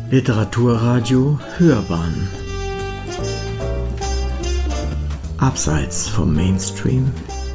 Literaturradio Hörbahn Abseits vom Mainstream.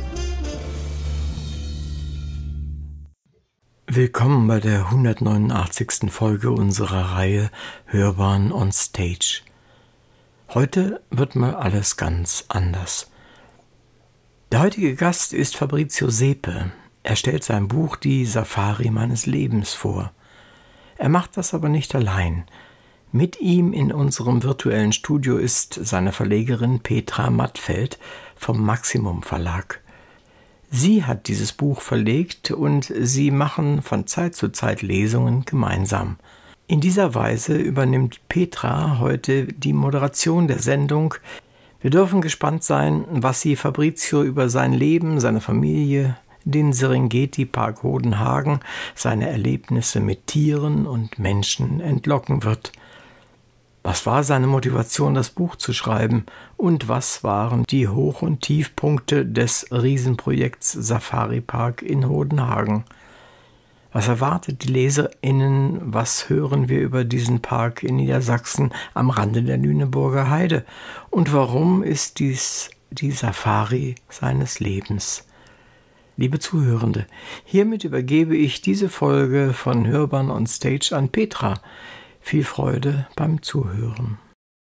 Willkommen bei der 189. Folge unserer Reihe Hörbahn on Stage. Heute wird mal alles ganz anders. Der heutige Gast ist Fabrizio Sepe. Er stellt sein Buch Die Safari meines Lebens vor. Er macht das aber nicht allein. Mit ihm in unserem virtuellen Studio ist seine Verlegerin Petra Mattfeld vom Maximum Verlag. Sie hat dieses Buch verlegt und sie machen von Zeit zu Zeit Lesungen gemeinsam. In dieser Weise übernimmt Petra heute die Moderation der Sendung. Wir dürfen gespannt sein, was sie Fabrizio über sein Leben, seine Familie, den Serengeti-Park Hodenhagen, seine Erlebnisse mit Tieren und Menschen entlocken wird. Was war seine Motivation, das Buch zu schreiben? Und was waren die Hoch- und Tiefpunkte des Riesenprojekts Safari Park in Hodenhagen? Was erwartet die LeserInnen? Was hören wir über diesen Park in Niedersachsen am Rande der Lüneburger Heide? Und warum ist dies die Safari seines Lebens? Liebe Zuhörende, hiermit übergebe ich diese Folge von Hörbahn on Stage an Petra. Viel Freude beim Zuhören.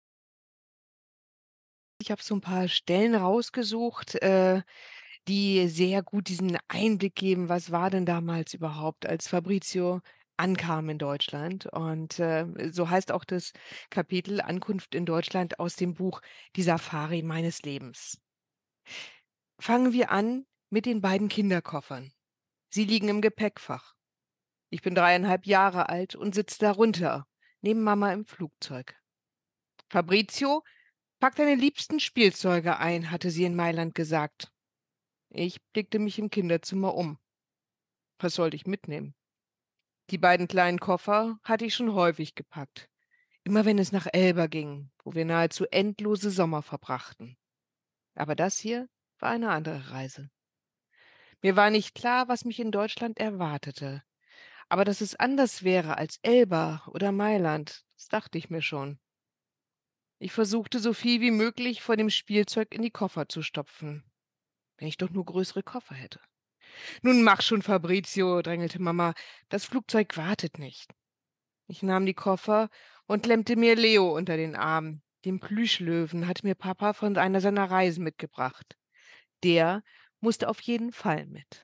Ich habe so ein paar Stellen rausgesucht, die sehr gut diesen Einblick geben, was war denn damals überhaupt, als Fabrizio ankam in Deutschland. Und, so heißt auch das Kapitel „Ankunft in Deutschland“ aus dem Buch „Die Safari meines Lebens“. Fangen wir an mit den beiden Kinderkoffern. Sie liegen im Gepäckfach. Ich bin 3,5 Jahre alt und sitze darunter, neben Mama im Flugzeug. Fabrizio: „Pack deine liebsten Spielzeuge ein“, hatte sie in Mailand gesagt. Ich blickte mich im Kinderzimmer um. Was sollte ich mitnehmen? Die beiden kleinen Koffer hatte ich schon häufig gepackt. Immer wenn es nach Elba ging, wo wir nahezu endlose Sommer verbrachten. Aber das hier war eine andere Reise. Mir war nicht klar, was mich in Deutschland erwartete. Aber dass es anders wäre als Elba oder Mailand, das dachte ich mir schon. Ich versuchte, so viel wie möglich von dem Spielzeug in die Koffer zu stopfen. Wenn ich doch nur größere Koffer hätte. „Nun mach schon, Fabrizio“, drängelte Mama. „Das Flugzeug wartet nicht.“ Ich nahm die Koffer und klemmte mir Leo unter den Arm. Den Plüschlöwen hatte mir Papa von einer seiner Reisen mitgebracht. Der musste auf jeden Fall mit.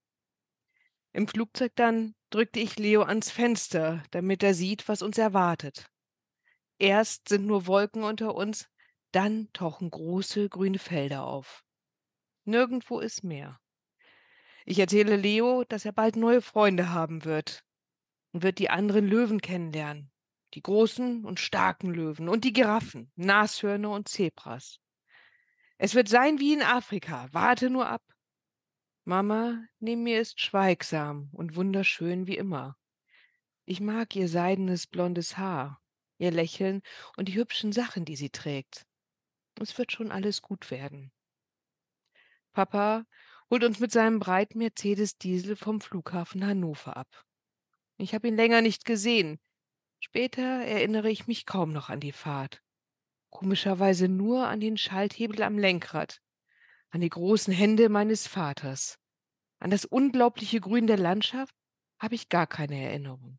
Im Flugzeug dann drückte ich Leo ans Fenster, damit er sieht, was uns erwartet. Erst sind nur Wolken unter uns, dann tauchen große grüne Felder auf. Nirgendwo ist Meer. Ich erzähle Leo, dass er bald neue Freunde haben wird und wird die anderen Löwen kennenlernen. Die großen und starken Löwen und die Giraffen, Nashörner und Zebras. Es wird sein wie in Afrika. Warte nur ab. Mama neben mir ist schweigsam und wunderschön wie immer. Ich mag ihr seidenes blondes Haar, ihr Lächeln und die hübschen Sachen, die sie trägt. Es wird schon alles gut werden. Papa holt uns mit seinem breiten Mercedes-Diesel vom Flughafen Hannover ab. Ich habe ihn länger nicht gesehen. Später erinnere ich mich kaum noch an die Fahrt. Komischerweise nur an den Schalthebel am Lenkrad, an die großen Hände meines Vaters. An das unglaubliche Grün der Landschaft habe ich gar keine Erinnerung.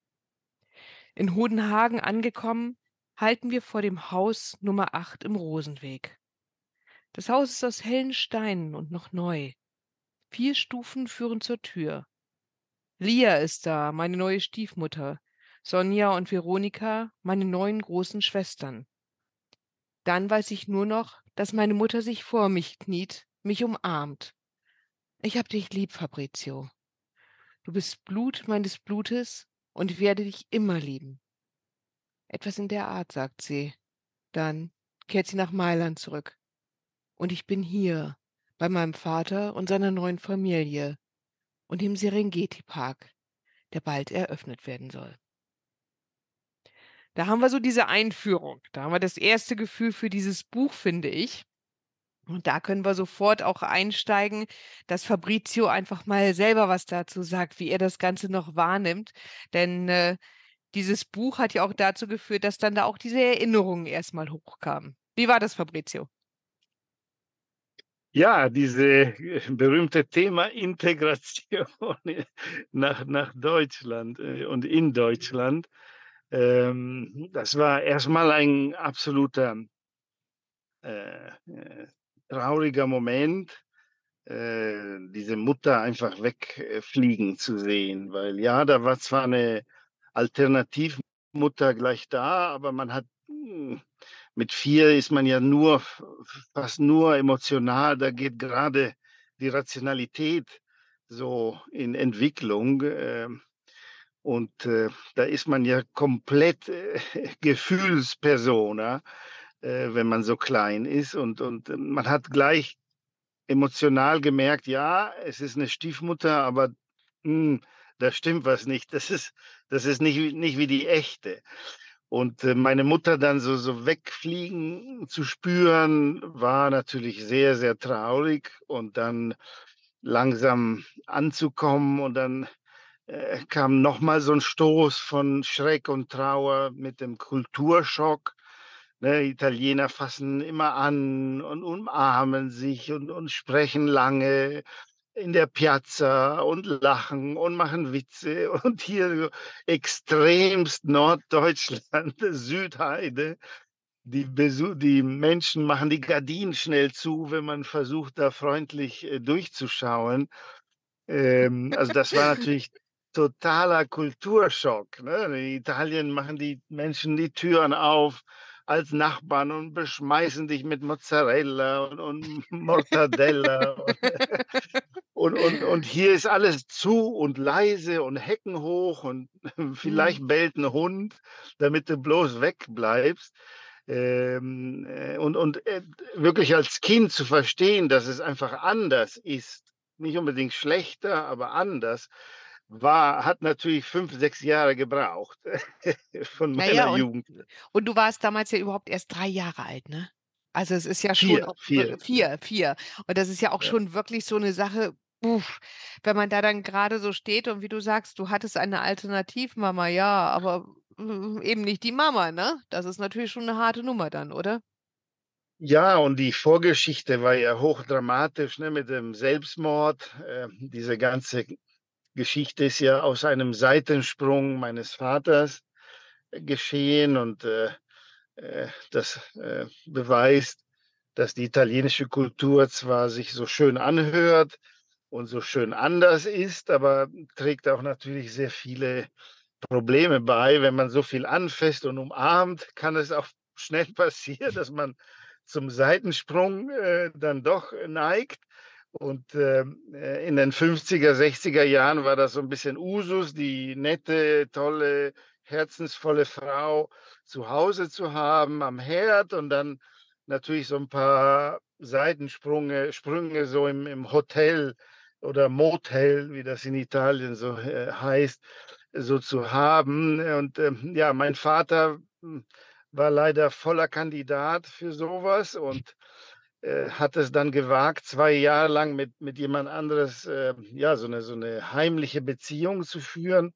In Hodenhagen angekommen, halten wir vor dem Haus Nummer 8 im Rosenweg. Das Haus ist aus hellen Steinen und noch neu. 4 Stufen führen zur Tür. Lia ist da, meine neue Stiefmutter. Sonja und Veronika, meine neuen großen Schwestern. Dann weiß ich nur noch, dass meine Mutter sich vor mich kniet, mich umarmt. „Ich hab dich lieb, Fabrizio. Du bist Blut meines Blutes und ich werde dich immer lieben.“ Etwas in der Art sagt sie. Dann kehrt sie nach Mailand zurück. Und ich bin hier, bei meinem Vater und seiner neuen Familie und im Serengeti-Park, der bald eröffnet werden soll. Da haben wir so diese Einführung. Da haben wir das erste Gefühl für dieses Buch, finde ich. Und da können wir sofort auch einsteigen, dass Fabrizio einfach mal selber was dazu sagt, wie er das Ganze noch wahrnimmt. Denn dieses Buch hat ja auch dazu geführt, dass dann da auch diese Erinnerungen erst mal hochkamen. Wie war das, Fabrizio? Ja, diese berühmte Thema Integration nach Deutschland und in Deutschland. Das war erstmal ein absoluter trauriger Moment, diese Mutter einfach wegfliegen zu sehen, weil ja, da war zwar eine Alternativmutter gleich da, aber man hat mit 4 ist man ja nur fast nur emotional, da geht gerade die Rationalität so in Entwicklung, und, da ist man ja komplett, Gefühlspersona, wenn man so klein ist und man hat gleich emotional gemerkt, ja, es ist eine Stiefmutter, aber, hm, da stimmt was nicht. Das ist nicht wie die echte. Und, meine Mutter dann so wegfliegen zu spüren, war natürlich sehr, sehr traurig und dann langsam anzukommen und dann, kam noch mal so ein Stoß von Schreck und Trauer mit dem Kulturschock. Ne, Italiener fassen immer an und umarmen sich und sprechen lange in der Piazza und lachen und machen Witze und hier so extremst Norddeutschland, Südheide. Die Menschen machen die Gardinen schnell zu, wenn man versucht, da freundlich, durchzuschauen. Also, das war natürlich totaler Kulturschock, ne? In Italien machen die Menschen die Türen auf als Nachbarn und beschmeißen dich mit Mozzarella und Mortadella und hier ist alles zu und leise und Hecken hoch und Mhm. vielleicht bellt 'n Hund, damit du bloß wegbleibst. Wirklich als Kind zu verstehen, dass es einfach anders ist, nicht unbedingt schlechter, aber anders, hat natürlich 5, 6 Jahre gebraucht von Ja, meiner ja, Jugend. und du warst damals ja überhaupt erst 3 Jahre alt, ne? Also, es ist ja schon 4, auch 4, ja, 4. Und das ist ja auch ja. schon wirklich so 'ne Sache, uff, wenn man da dann grade so steht und wie du sagst, du hattest eine Alternativmama, ja, aber, eben nicht die Mama, ne? Das ist natürlich schon 'ne harte Nummer dann, oder? Ja, und die Vorgeschichte war ja hochdramatisch, ne, mit dem Selbstmord. Diese ganze Geschichte ist ja aus einem Seitensprung meines Vaters geschehen und, das, beweist, dass die italienische Kultur zwar sich so schön anhört und so schön anders ist, aber trägt auch natürlich sehr viele Probleme bei. Wenn man so viel anfasst und umarmt, kann es auch schnell passieren, dass man zum Seitensprung, dann doch neigt. Und, in den 50er, 60er Jahren war das so ein bisschen Usus, die nette, tolle, herzensvolle Frau zu Hause zu haben am Herd und dann natürlich so ein paar Sprünge so im Hotel oder Motel, wie das in Italien so, heißt, so zu haben. Und, ja, mein Vater, war leider voller Kandidat für sowas und, hat es dann gewagt, 2 Jahre lang mit jemand anderes, ja, so eine heimliche Beziehung zu führen.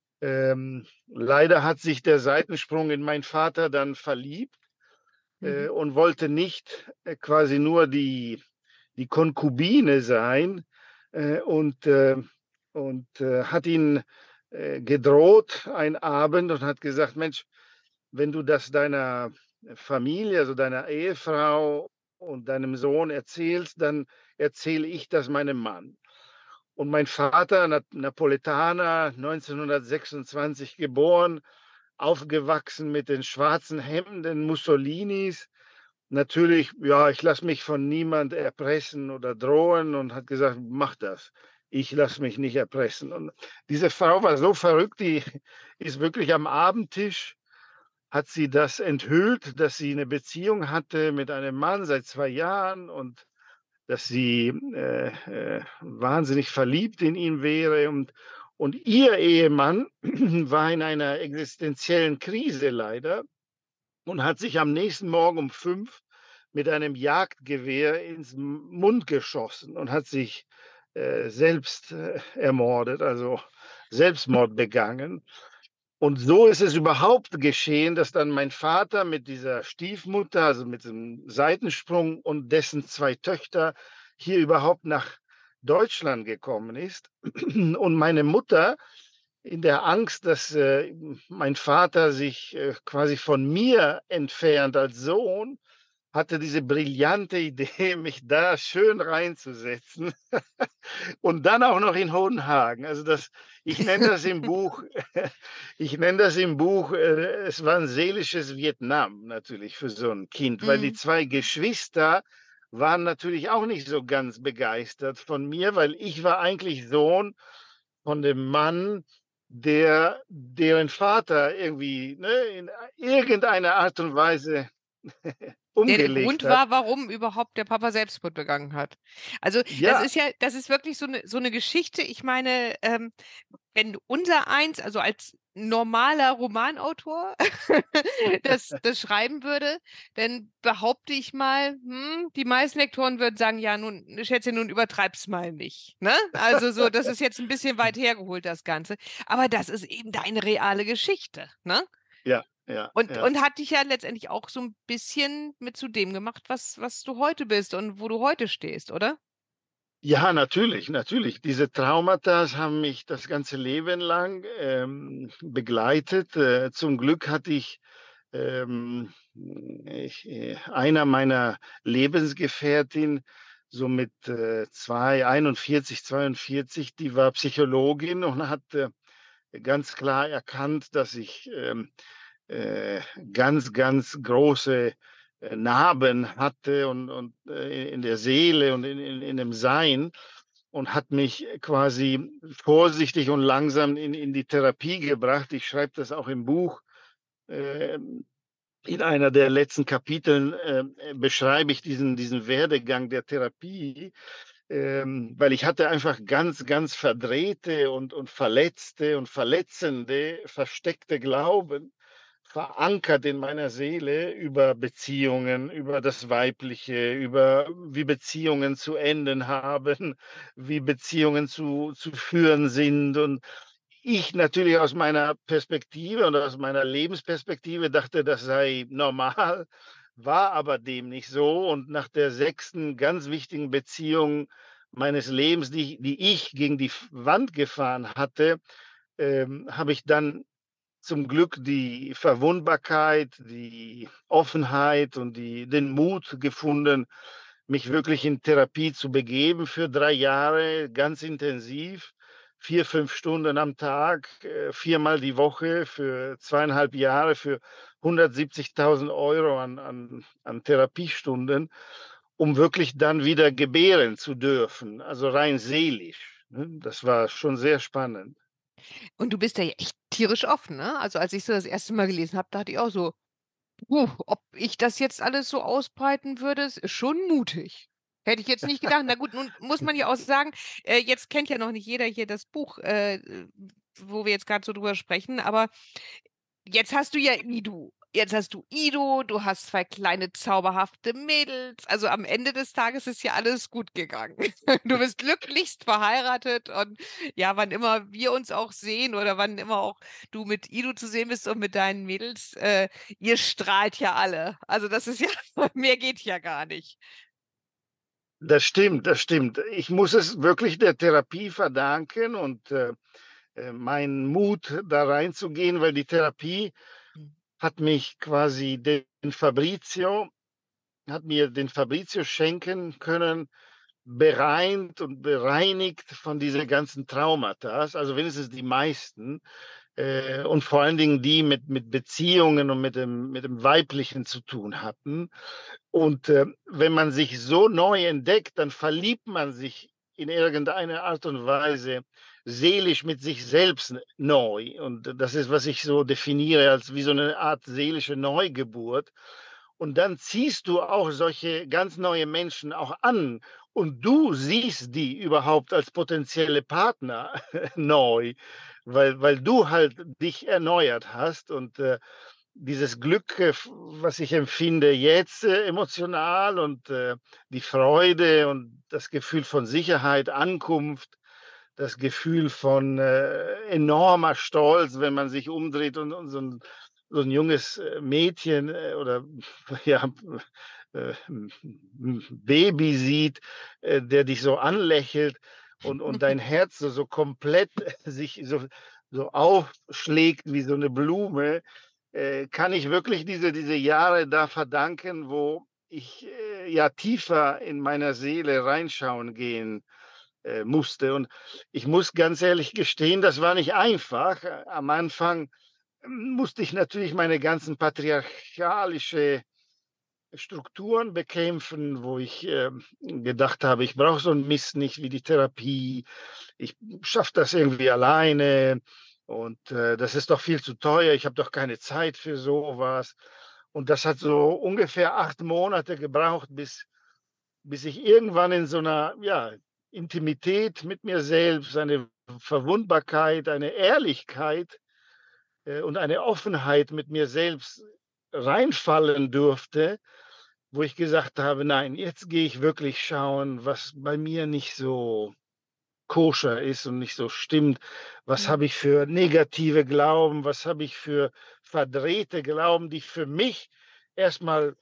Leider hat sich der Seitensprung in meinen Vater dann verliebt, Mhm. und wollte nicht, quasi nur die Konkubine sein, äh, und, äh hat ihn, gedroht einen Abend und hat gesagt: „Mensch, wenn du das deiner Familie, also deiner Ehefrau und deinem Sohn erzählst, dann erzähle ich das meinem Mann.“ Und mein Vater, Napoletaner, 1926 geboren, aufgewachsen mit den schwarzen Hemden Mussolinis. Natürlich, ja, ich lasse mich von niemand erpressen oder drohen und hat gesagt: „Mach das. Ich lasse mich nicht erpressen.“ Und diese Frau war so verrückt, die ist wirklich am Abendtisch hat sie das enthüllt, dass sie 'ne Beziehung hatte mit einem Mann seit 2 Jahren und dass sie, wahnsinnig verliebt in ihn wäre und ihr Ehemann war in einer existenziellen Krise leider und hat sich am nächsten Morgen um 5 mit einem Jagdgewehr ins Mund geschossen und hat sich, selbst, ermordet, also Selbstmord begangen. Und so ist es überhaupt geschehen, dass dann mein Vater mit dieser Stiefmutter, also mit dem Seitensprung und dessen 2 Töchter hier überhaupt nach Deutschland gekommen ist. Und meine Mutter in der Angst, dass, mein Vater sich, quasi von mir entfernt als Sohn, hatte diese brillante Idee, mich da schön reinzusetzen und dann auch noch in Hohenhagen. Also das ich nenne das im Buch ich nenne das im Buch, es war 'n seelisches Vietnam natürlich für so 'n Kind, weil die Mhm. 2 Geschwister waren natürlich auch nicht so ganz begeistert von mir, weil ich war eigentlich Sohn von dem Mann, deren Vater irgendwie, ne, in irgendeiner Art und Weise Der umgelegt Grund hat. war, warum überhaupt der Papa Selbstmord begangen hat. Also, Ja, das ist wirklich so 'ne Geschichte. Ich meine, wenn unsereins, also als normaler Romanautor das schreiben würde, dann behaupte ich mal, die meisten Lektoren würden sagen: „Ja, nun, Schätzchen, nun übertreib's mal nicht“, ne? Also so, das ist jetzt 'n bisschen weit hergeholt, das Ganze. Aber das ist eben deine reale Geschichte, ne? ja, ja, ja. Und hat dich ja letztendlich auch so 'n bisschen mit zu dem gemacht, was du heute bist und wo du heute stehst, oder? Ja, natürlich, natürlich. Diese Traumata haben mich das ganze Leben lang, begleitet. Zum Glück hatte ich, einer meiner Lebensgefährtin so mit, 41, 42, die war Psychologin und hat, ganz klar erkannt, dass ich, äh, ganz, ganz große, Narben hatte und in der Seele und in dem Sein und hat mich quasi vorsichtig und langsam in die Therapie gebracht. Ich schreibe das auch im Buch. Ähm, in einer der letzten Kapiteln, beschreibe ich diesen Werdegang der Therapie, weil ich hatte einfach ganz, ganz verdrehte und verletzte und verletzende, versteckte Glauben verankert in meiner Seele über Beziehungen, über das Weibliche, über wie Beziehungen zu enden haben, wie Beziehungen zu führen sind. Und ich natürlich aus meiner Perspektive und aus meiner Lebensperspektive dachte, das sei normal, war aber dem nicht so. Und nach der 6. ganz wichtigen Beziehung meines Lebens, die ich gegen die Wand gefahren hatte, habe ich dann zum Glück die Verwundbarkeit, die Offenheit und den Mut gefunden, mich wirklich in Therapie zu begeben für 3 Jahre, ganz intensiv, 4, 5 Stunden am Tag, viermal die Woche für 2,5 Jahre für 170.000 € an Therapiestunden, um wirklich dann wieder gebären zu dürfen, also rein seelisch, ne? Das war schon sehr spannend. Und du bist ja echt tierisch offen, ne? Also, als ich so das erste Mal gelesen habe, dachte ich auch so: ob ich das jetzt alles so ausbreiten würde, ist schon mutig.“ Hätte ich jetzt nicht gedacht. Na gut, nun muss man ja auch sagen, jetzt kennt ja noch nicht jeder hier das Buch, wo wir jetzt grad so drüber sprechen, aber jetzt hast du ja Ido. Jetzt hast du Ido, du hast 2 kleine zauberhafte Mädels. Also, am Ende des Tages ist ja alles gut gegangen. Du bist glücklichst verheiratet und ja, wann immer wir uns auch sehen oder wann immer auch du mit Ido zu sehen bist und mit deinen Mädels, ihr strahlt ja alle. Also, das ist ja mehr geht ja gar nicht. Das stimmt, das stimmt. Ich muss es wirklich der Therapie verdanken und, meinen Mut, da reinzugehen, weil die Therapie Mhm. hat mich quasi den Fabrizio hat mir den Fabrizio schenken können, bereint und bereinigt von diese ganzen Traumatas, also wenigstens die meisten, und vor allen Dingen die mit Beziehungen und mit dem Weiblichen zu tun hatten. Und, wenn man sich so neu entdeckt, dann verliebt man sich in irgendeine Art und Weise seelisch mit sich selbst neu. Und das ist, was ich so definiere als wie so eine Art seelische Neugeburt. Und dann ziehst du auch solche ganz neue Menschen auch an und du siehst die überhaupt als potenzielle Partner neu, weil du halt dich erneuert hast und, dieses Glück, was ich empfinde jetzt, emotional und, die Freude und das Gefühl von Sicherheit, Ankunft, das Gefühl von enormer Stolz, wenn man sich umdreht und so 'n junges Mädchen oder ja, Baby sieht, der dich so anlächelt und dein Herz so komplett sich so aufschlägt wie so 'ne Blume, kann ich wirklich diese Jahre da verdanken, wo ich ja tiefer in meiner Seele reinschauen gehen musste. Und ich muss ganz ehrlich gestehen, das war nicht einfach. Am Anfang musste ich natürlich meine ganzen patriarchalische Strukturen bekämpfen, wo ich gedacht habe, ich brauche so 'n Mist nicht wie die Therapie. Ich schaffe das irgendwie alleine und das ist doch viel zu teuer. Ich habe doch keine Zeit für so was. Und das hat so ungefähr 8 Monate gebraucht, bis ich irgendwann in so 'ner, ja, Intimität mit mir selbst, eine Verwundbarkeit, eine Ehrlichkeit und eine Offenheit mit mir selbst reinfallen durfte, wo ich gesagt habe: „Nein, jetzt gehe ich wirklich schauen, was bei mir nicht so koscher ist und nicht so stimmt. Was Mhm. habe ich für negative Glauben? Was habe ich für verdrehte Glauben, die für mich erstmal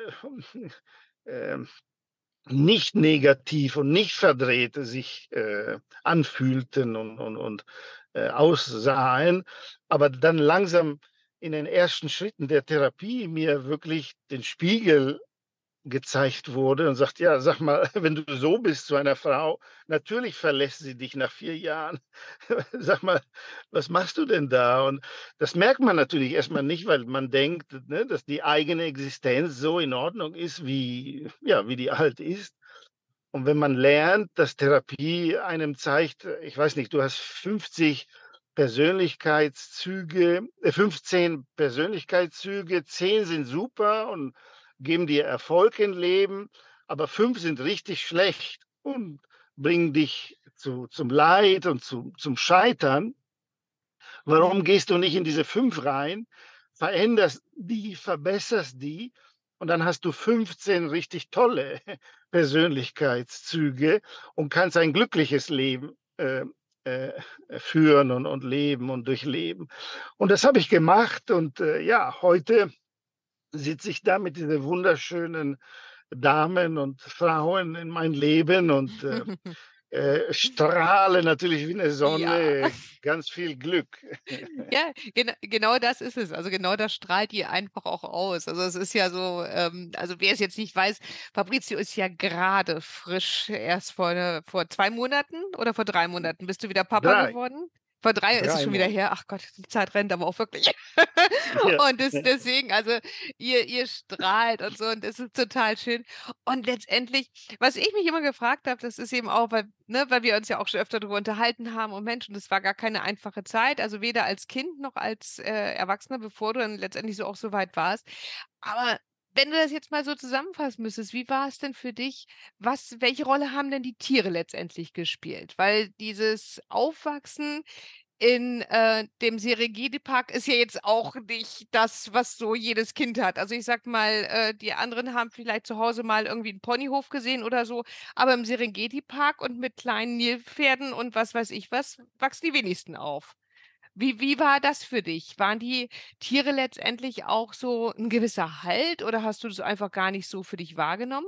ähm, nicht negativ und nicht verdreht sich anfühlten und aussahen, aber dann langsam in den ersten Schritten der Therapie mir wirklich den Spiegel gezeigt wurde und sagt: „Ja, sag mal, wenn du so bist zu einer Frau, natürlich verlässt sie dich nach 4 Jahren. Sag mal, was machst du denn da?“ Und das merkt man natürlich erst mal nicht, weil man denkt, ne, dass die eigene Existenz so in Ordnung ist, wie die halt ist. Und wenn man lernt, dass Therapie einem zeigt, ich weiß nicht, du hast 50 Persönlichkeitszüge 15 Persönlichkeitszüge, 10 sind super und geben dir Erfolg im Leben, aber 5 sind richtig schlecht und bringen dich zum Leid und zum Scheitern. Warum Mhm. gehst du nicht in diese 5 rein, veränderst die, verbesserst die und dann hast du 15 richtig tolle Persönlichkeitszüge und kannst ein glückliches Leben äh, führen und leben und durchleben. Und das habe ich gemacht und ja, heute sitze ich da mit diesen wunderschönen Damen und Frauen in mein Leben und strahle natürlich wie 'ne Ja. Sonne, ganz viel Glück. Ja, genau das ist es. Also, genau das strahlt ihr einfach auch aus. Also, es ist ja so, also, wer es jetzt nicht weiß, Fabrizio ist ja gerade frisch erst vor 2 Monaten oder vor 3 Monaten bist du wieder Papa 3, geworden? Vor 3 ist es 3 schon wieder Monate. her. Ach Gott, die Zeit rennt aber auch wirklich. Ja. Und deswegen, also, ihr strahlt und so und das ist total schön. Und letztendlich, was ich mich immer gefragt habe, das ist eben auch, weil wir uns ja auch schon öfter darüber unterhalten haben und Mensch, und das war gar keine einfache Zeit, also weder als Kind noch als, Erwachsener, bevor du dann letztendlich so auch so weit warst. Aber wenn du das jetzt mal so zusammenfassen müsstest, wie war es denn für dich? Welche Rolle haben denn die Tiere letztendlich gespielt? Weil dieses Aufwachsen in, dem Serengeti-Park ist ja jetzt auch nicht das, was so jedes Kind hat. Also, ich sage mal, die anderen haben vielleicht zu Hause mal irgendwie 'n Ponyhof gesehen oder so, aber im Serengeti-Park und mit kleinen Nilpferden und was weiß ich was, wachsen die wenigsten auf. Wie war das für dich? Waren die Tiere letztendlich auch so 'n gewisser Halt oder hast du das einfach gar nicht so für dich wahrgenommen?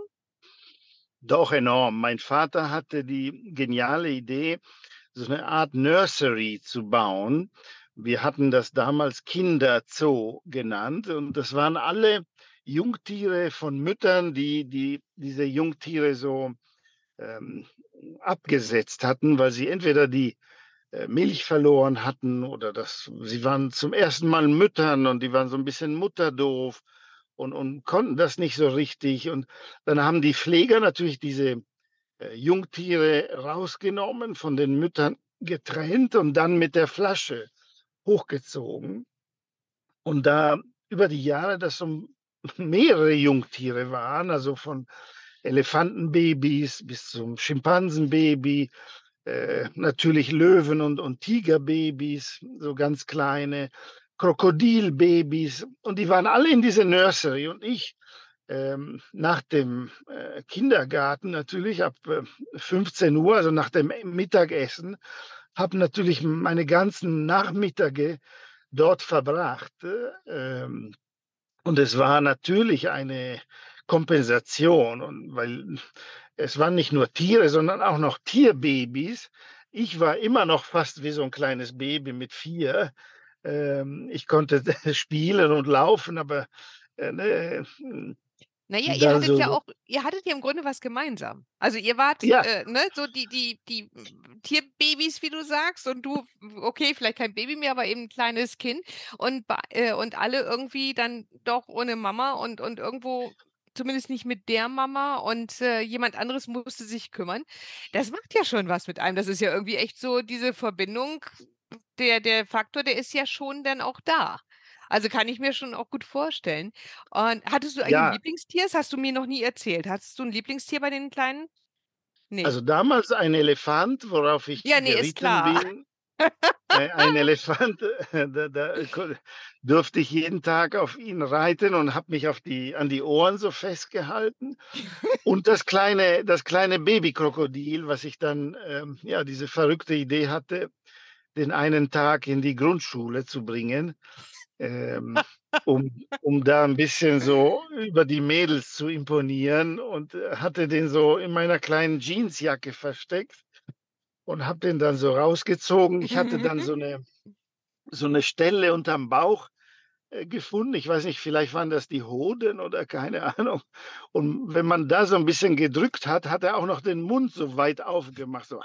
Doch enorm. Mein Vater hatte die geniale Idee, so 'ne Art Nursery zu bauen. Wir hatten das damals Kinderzoo genannt und das waren alle Jungtiere von Müttern, die diese Jungtiere so ähm, abgesetzt hatten, weil sie entweder die Milch verloren hatten oder sie waren zum ersten Mal Müttern und die waren so ein bisschen mutterdoof und konnten das nicht so richtig. Und dann haben die Pfleger natürlich diese Jungtiere rausgenommen, von den Müttern getrennt und dann mit der Flasche hochgezogen. Und da über die Jahre das so mehrere Jungtiere waren, also von Elefantenbabys bis zum Schimpansenbaby, natürlich Löwen und Tigerbabys, so ganz kleine, Krokodilbabys und die waren alle in dieser Nursery und ich nach dem, Kindergarten natürlich ab, 15 Uhr, also nach dem Mittagessen, habe natürlich meine ganzen Nachmittage dort verbracht, und es war natürlich eine Kompensation, und weil es waren nicht nur Tiere, sondern auch noch Tierbabys. Ich war immer noch fast wie so 'n kleines Baby mit 4. Ich konnte spielen und laufen, aber, ne, Na ja, ihr dann hattet ja so auch ihr hattet ja im Grunde was gemeinsam. Also, ihr wart, ja, ne, so Tierbabys, wie du sagst, und du okay, vielleicht kein Baby mehr, aber eben 'n kleines Kind und alle irgendwie dann doch ohne Mama und irgendwo zumindest nicht mit der Mama und, jemand anderes musste sich kümmern. Das macht ja schon was mit einem. Das ist ja irgendwie echt so diese Verbindung, der Faktor, der ist ja schon dann auch da. Also, kann ich mir schon auch gut vorstellen. Und hattest du eigentlich 'n ja, Lieblingstier? Das hast du mir noch nie erzählt. Hattest du 'n Lieblingstier bei den Kleinen? Ne. also damals ein Elefant, worauf ich Ja, ne, ist geritten klar. bin. Ein Elefant, da durfte ich jeden Tag auf ihn reiten und habe mich an die Ohren so festgehalten. Und das kleine Babykrokodil, was ich dann, ja, diese verrückte Idee hatte, den einen Tag in die Grundschule zu bringen, ähm, um da ein bisschen so über die Mädels zu imponieren, und, hatte den so in meiner kleinen Jeansjacke versteckt und habe den dann so rausgezogen. Ich hatte dann so 'ne Stelle unterm Bauch, gefunden. Ich weiß nicht, vielleicht waren das die Hoden oder keine Ahnung. Und wenn man da so 'n bisschen gedrückt hat, hat er auch noch den Mund so weit aufgemacht, so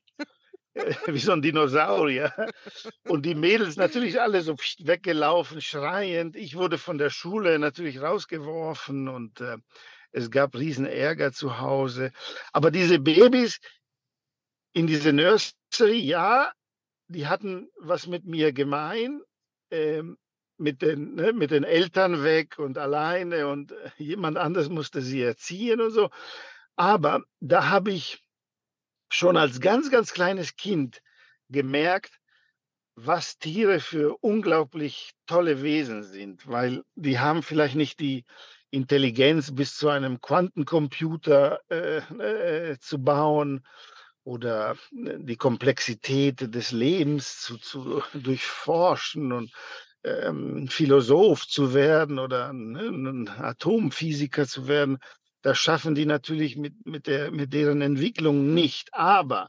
wie so 'n Dinosaurier. Und die Mädels natürlich alle so weggelaufen, schreiend. Ich wurde von der Schule natürlich rausgeworfen, und, es gab Riesenärger zu Hause. Aber diese Babys in diese Nursery, ja, die hatten was mit mir gemein, ähm, mit den Eltern weg und alleine, und, jemand anderes musste sie erziehen und so. Aber da habe ich schon als ganz, ganz kleines Kind gemerkt, was Tiere für unglaublich tolle Wesen sind, weil die haben vielleicht nicht die Intelligenz bis zu einem Quantencomputer, zu bauen, oder, die Komplexität des Lebens zu durchforschen und, Philosoph zu werden oder, ne, 'nen Atomphysiker zu werden. Das schaffen die natürlich mit deren Entwicklung nicht. Aber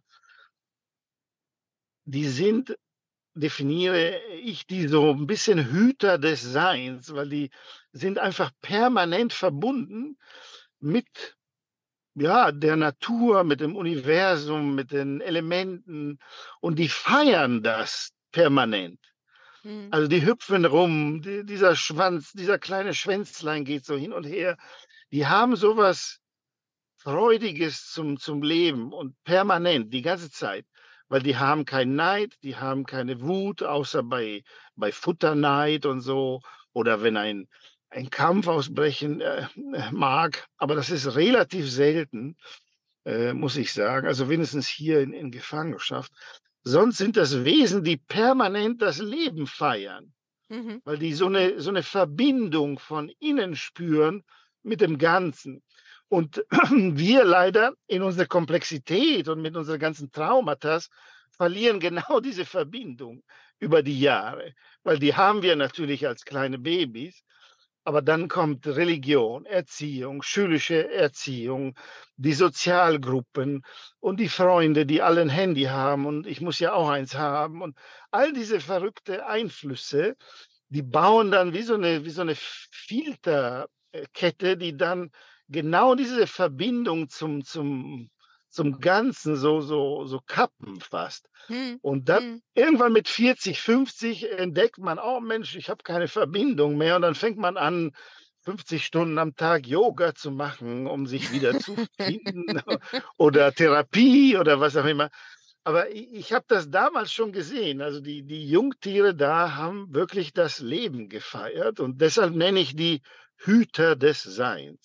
die sind, definiere ich die, so ein bisschen Hüter des Seins, weil die sind einfach permanent verbunden mit, ja, der Natur, mit dem Universum, mit den Elementen, und die feiern das permanent. Mhm. Also, die hüpfen rum, dieser Schwanz, dieser kleine Schwänzlein geht so hin und her. Die haben so was Freudiges zum Leben, und permanent, die ganze Zeit, weil die haben keinen Neid, die haben keine Wut, außer bei Futterneid und so, oder wenn ein Kampf ausbrechen, mag, aber das ist relativ selten, muss ich sagen, also wenigstens hier in Gefangenschaft. Sonst sind das Wesen, die permanent das Leben feiern, Mhm. weil die so 'ne Verbindung von innen spüren mit dem Ganzen. Und wir leider in unserer Komplexität und mit unseren ganzen Traumatas verlieren genau diese Verbindung über die Jahre, weil die haben wir natürlich als kleine Babys, aber dann kommt Religion, Erziehung, schulische Erziehung, die Sozialgruppen und die Freunde, die alle 'n Handy haben, und ich muss ja auch eins haben, und all diese verrückte Einflüsse, die bauen dann wie so 'ne Filter Kette, die dann genau diese Verbindung zum Ganzen so kappen fast. Mhm. Und dann Mhm. irgendwann mit 40, 50 entdeckt man: „Oh Mensch, ich habe keine Verbindung mehr." Und dann fängt man an, 50 Stunden am Tag Yoga zu machen, um sich wieder zu finden, oder Therapie oder was auch immer. Aber ich habe das damals schon gesehen. Also, die Jungtiere da haben wirklich das Leben gefeiert, und deshalb nenne ich die Hüter des Seins.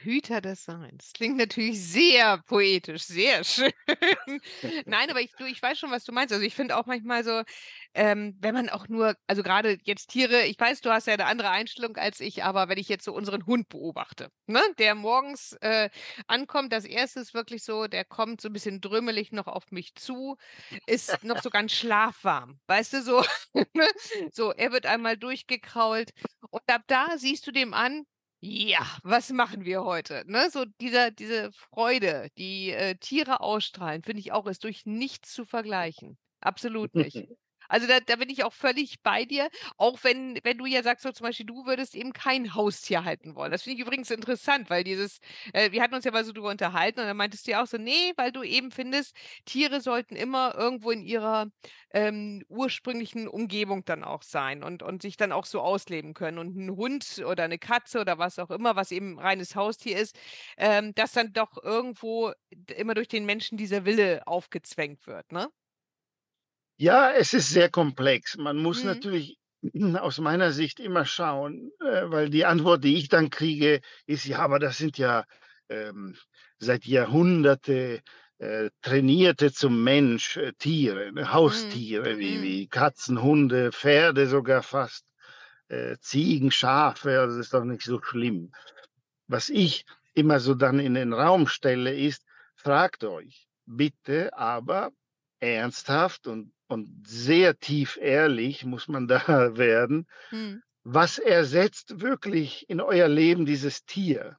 Hüter des Seins. Klingt natürlich sehr poetisch, sehr schön. Nein, aber ich weiß schon, was du meinst. Also, ich finde auch manchmal so, wenn man auch nur also, gerade jetzt Tiere ich weiß, du hast ja eine andere Einstellung als ich, aber wenn ich jetzt so unseren Hund beobachte, ne, der morgens, ankommt, das Erste ist wirklich so, der kommt so ein bisschen drümmelig noch auf mich zu, ist noch so ganz schlafwarm, weißt du, so, ne? So, er wird einmal durchgekrault und ab da siehst du dem an: „Ja, was machen wir heute?“ Ne, so diese Freude, die, Tiere ausstrahlen, finde ich auch, ist durch nichts zu vergleichen. Absolut nicht. Also, da bin ich auch völlig bei dir, auch wenn du ja sagst, so zum Beispiel, du würdest eben kein Haustier halten wollen. Das finde ich übrigens interessant, weil dieses wir hatten uns ja mal so drüber unterhalten und dann meintest du ja auch so: „Ne“, weil du eben findest, Tiere sollten immer irgendwo in ihrer, ursprünglichen Umgebung dann auch sein und sich dann auch so ausleben können. Und ein Hund oder eine Katze oder was auch immer, was eben reines Haustier ist, dass dann doch irgendwo immer durch den Menschen dieser Wille aufgezwängt wird, ne? Ja, es ist sehr komplex. Man muss Mhm. natürlich aus meiner Sicht immer schauen, weil die Antwort, die ich dann kriege, ist: „Ja, aber das sind ja, ähm, seit Jahrhunderte, trainierte zum Mensch, Tiere, ne, Mhm. Haustiere Mhm. wie Katzen, Hunde, Pferde sogar fast, Ziegen, Schafe, also das ist doch nicht so schlimm.“ Was ich immer so dann in den Raum stelle, ist: Fragt euch bitte aber ernsthaft und sehr tief ehrlich muss man da werden, Mhm. was ersetzt wirklich in euer Leben dieses Tier?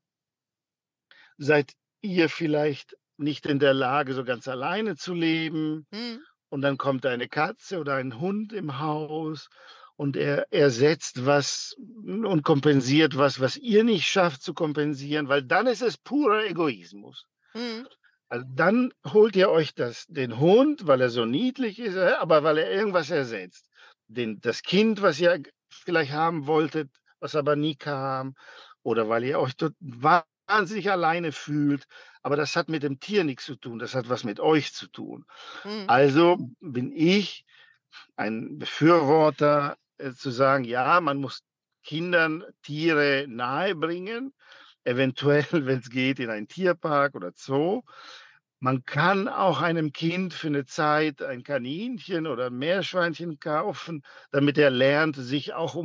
Seid ihr vielleicht nicht in der Lage, so ganz alleine zu leben? Mhm. Und dann kommt eine Katze oder ein Hund im Haus und er ersetzt was und kompensiert was, was ihr nicht schafft zu kompensieren, weil dann ist es purer Egoismus. Mhm. Also, dann holt ihr euch den Hund, weil er so niedlich ist, aber weil er irgendwas ersetzt. Das Kind, was ihr vielleicht haben wolltet, was aber nie kam, oder weil ihr euch dort wahnsinnig alleine fühlt, aber das hat mit dem Tier nichts zu tun, das hat was mit euch zu tun. Mhm. Also bin ich ein Befürworter, zu sagen: „Ja, man muss Kindern Tiere nahebringen, eventuell, wenn es geht, in einen Tierpark oder Zoo.“ Man kann auch einem Kind für eine Zeit ein Kaninchen oder 'n Meerschweinchen kaufen, damit er lernt, sich auch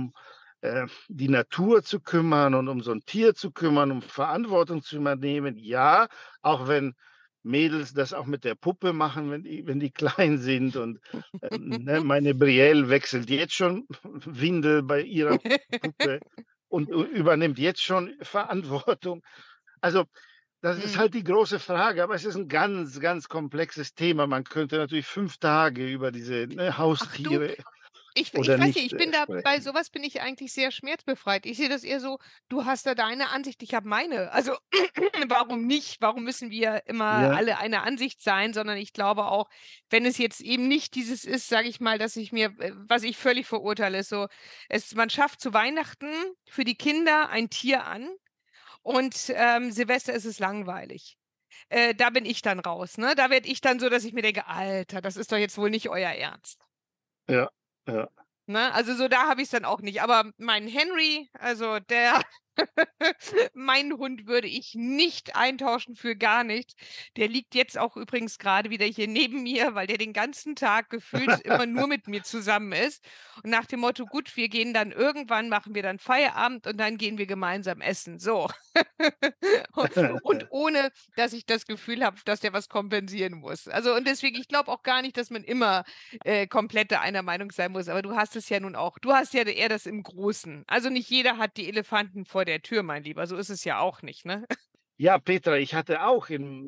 die Natur zu kümmern und um so ein Tier zu kümmern, um Verantwortung zu übernehmen. Ja, auch wenn Mädels das auch mit der Puppe machen, wenn die klein sind und, ne, meine Brielle wechselt jetzt schon Windel bei ihrer Puppe und übernimmt jetzt schon Verantwortung. Also, das ist Mhm. halt die große Frage, aber es ist 'n ganz, ganz komplexes Thema. Man könnte natürlich 5 Tage über diese, ne, Ach du, Haustiere ich oder weiß nicht, nicht, ich bin da bei sprechen. sowas bin ich eigentlich sehr schmerzbefreit. Ich sehe das eher so, du hast da deine Ansicht, ich habe meine. Also, warum nicht? Warum müssen wir immer Ja, alle einer Ansicht sein? Sondern ich glaube auch, wenn es jetzt eben nicht dieses ist, sage ich mal, dass ich mir was ich völlig verurteile, ist so, man schafft zu Weihnachten für die Kinder ein Tier an und, Silvester ist es langweilig. Da bin ich dann raus, ne? Da werde ich dann so, dass ich mir denke: „Alter, das ist doch jetzt wohl nicht euer Ernst.“ ja, ja. Ne? Also, so da habe ich's dann auch nicht. Aber mein Henry, also der meinen Hund würde ich nicht eintauschen für gar nichts. Der liegt jetzt auch übrigens grade wieder hier neben mir, weil der den ganzen Tag gefühlt immer nur mit mir zusammen ist. Und nach dem Motto: „Gut, wir gehen dann irgendwann machen wir dann Feierabend und dann gehen wir gemeinsam essen.“ So. Und ohne, dass ich das Gefühl habe, dass der was kompensieren muss. Also, und deswegen, ich glaube auch gar nicht, dass man immer komplett einer Meinung sein muss. Aber du hast es ja nun auch. Du hast ja eher das im Großen. Also nicht jeder hat die Elefanten vor der Tür, mein Lieber. So ist es ja auch nicht, ne? Ja, Petra, ich hatte auch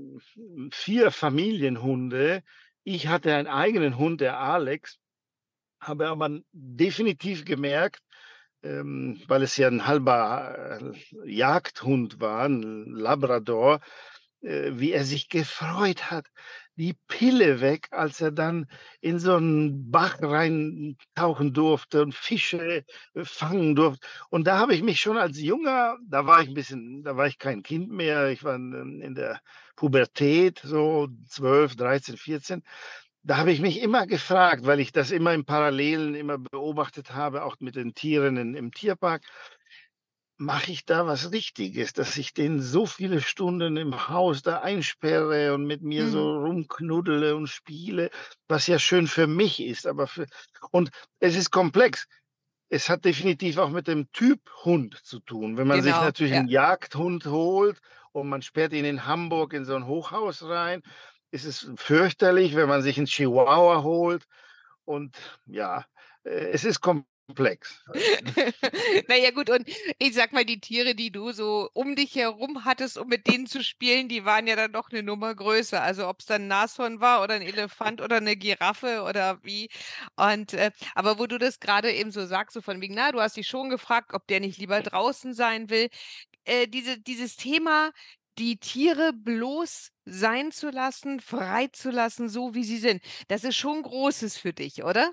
4 Familienhunde. Ich hatte einen eigenen Hund, der Alex, habe aber definitiv gemerkt, weil es ja 'n halber, Jagdhund war, 'n Labrador, wie er sich gefreut hat, die Pille weg, als er dann in so 'n Bach reintauchen durfte und Fische, fangen durfte. Und da habe ich mich schon als Junger da war ich kein Kind mehr, ich war in der Pubertät, so 12, 13, 14. Da habe ich mich immer gefragt, weil ich das immer im Parallelen immer beobachtet habe, auch mit den Tieren im Tierpark. mache ich da was Richtiges, dass ich den so viele Stunden im Haus da einsperre und mit mir Mhm. so rumknuddele und spiele, was ja schön für mich ist, aber für und es ist komplex. Es hat definitiv auch mit dem Typ Hund zu tun. Wenn man sich Genau, natürlich ja. 'n Jagdhund holt und man sperrt ihn in Hamburg in so 'n Hochhaus rein, ist es fürchterlich. Wenn man sich 'n Chihuahua holt und ja, es ist komplex halt, ne? Na ja, gut, und ich sage mal, die Tiere, die du so um dich herum hattest, um mit denen zu spielen, die waren ja dann doch 'ne Nummer größer. Also, ob's dann 'n Nashorn war oder 'n Elefant oder 'ne Giraffe oder wie. Und, aber wo du das grade eben so sagst, so von wegen, na, du hast dich schon gefragt, ob der nicht lieber draußen sein will. Dieses Thema, die Tiere bloß sein zu lassen, freizulassen, so wie sie sind, das ist schon Großes für dich, oder?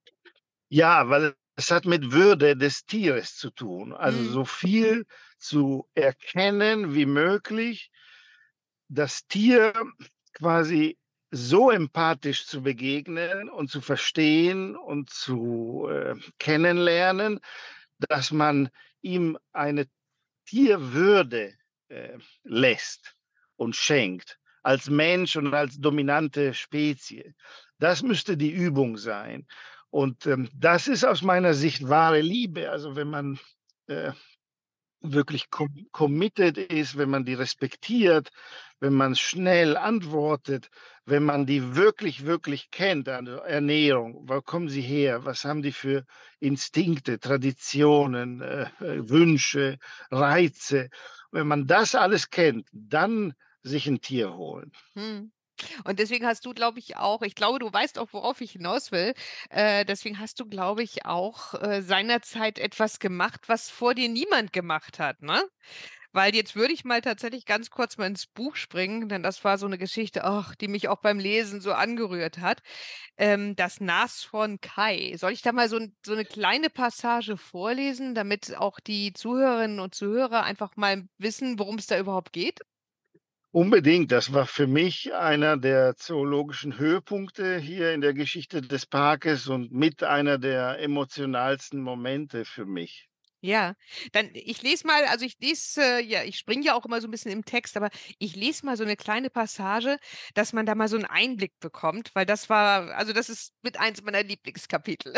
Ja, weil es hat mit Würde des Tieres zu tun. Also, Mhm. so viel zu erkennen wie möglich, das Tier quasi so empathisch zu begegnen und zu verstehen und zu, kennenlernen, dass man ihm eine Tierwürde, lässt und schenkt als Mensch und als dominante Spezie. Das müsste die Übung sein. Und, das ist aus meiner Sicht wahre Liebe. Also, wenn man, äh, wirklich committed ist, wenn man die respektiert, wenn man schnell antwortet, wenn man die wirklich, wirklich kennt, also Ernährung, wo kommen sie her? Was haben die für Instinkte, Traditionen, Wünsche, Reize? Wenn man das alles kennt, dann sich ein Tier holen. Mhm. Und deswegen hast du, glaube ich, auch, ich glaube, du weißt auch, worauf ich hinaus will. Deswegen hast du, glaube ich, auch, seinerzeit etwas gemacht, was vor dir niemand gemacht hat, ne? Weil jetzt würde ich mal tatsächlich ganz kurz mal ins Buch springen, denn das war so eine Geschichte, ach, die mich auch beim Lesen so angerührt hat. Das Nashorn Kai. Soll ich da mal so 'ne kleine Passage vorlesen, damit auch die Zuhörerinnen und Zuhörer einfach mal wissen, worum es da überhaupt geht? Unbedingt, das war für mich einer der zoologischen Höhepunkte hier in der Geschichte des Parkes und mit einer der emotionalsten Momente für mich. Ja, dann ich lese mal, also, ich lese, ja, ich springe ja auch immer so ein bisschen im Text, aber ich lese mal so eine kleine Passage, dass man da mal so einen Einblick bekommt, weil das war, also, das ist mit eins meiner Lieblingskapitel.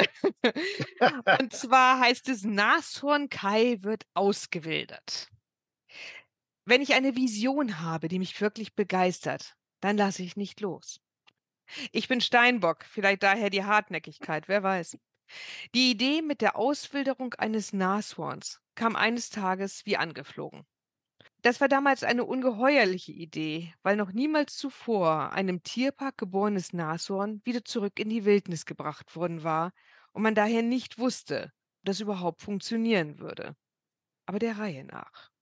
Und zwar heißt es: „Nashorn Kai wird ausgewildert. Wenn ich eine Vision habe, die mich wirklich begeistert, dann lasse ich nicht los. Ich bin Steinbock, vielleicht daher die Hartnäckigkeit, wer weiß. Die Idee mit der Auswilderung eines Nashorns kam eines Tages wie angeflogen. Das war damals eine ungeheuerliche Idee, weil noch niemals zuvor einem Tierpark geborenes Nashorn wieder zurück in die Wildnis gebracht worden war und man daher nicht wusste, ob das überhaupt funktionieren würde. Aber der Reihe nach.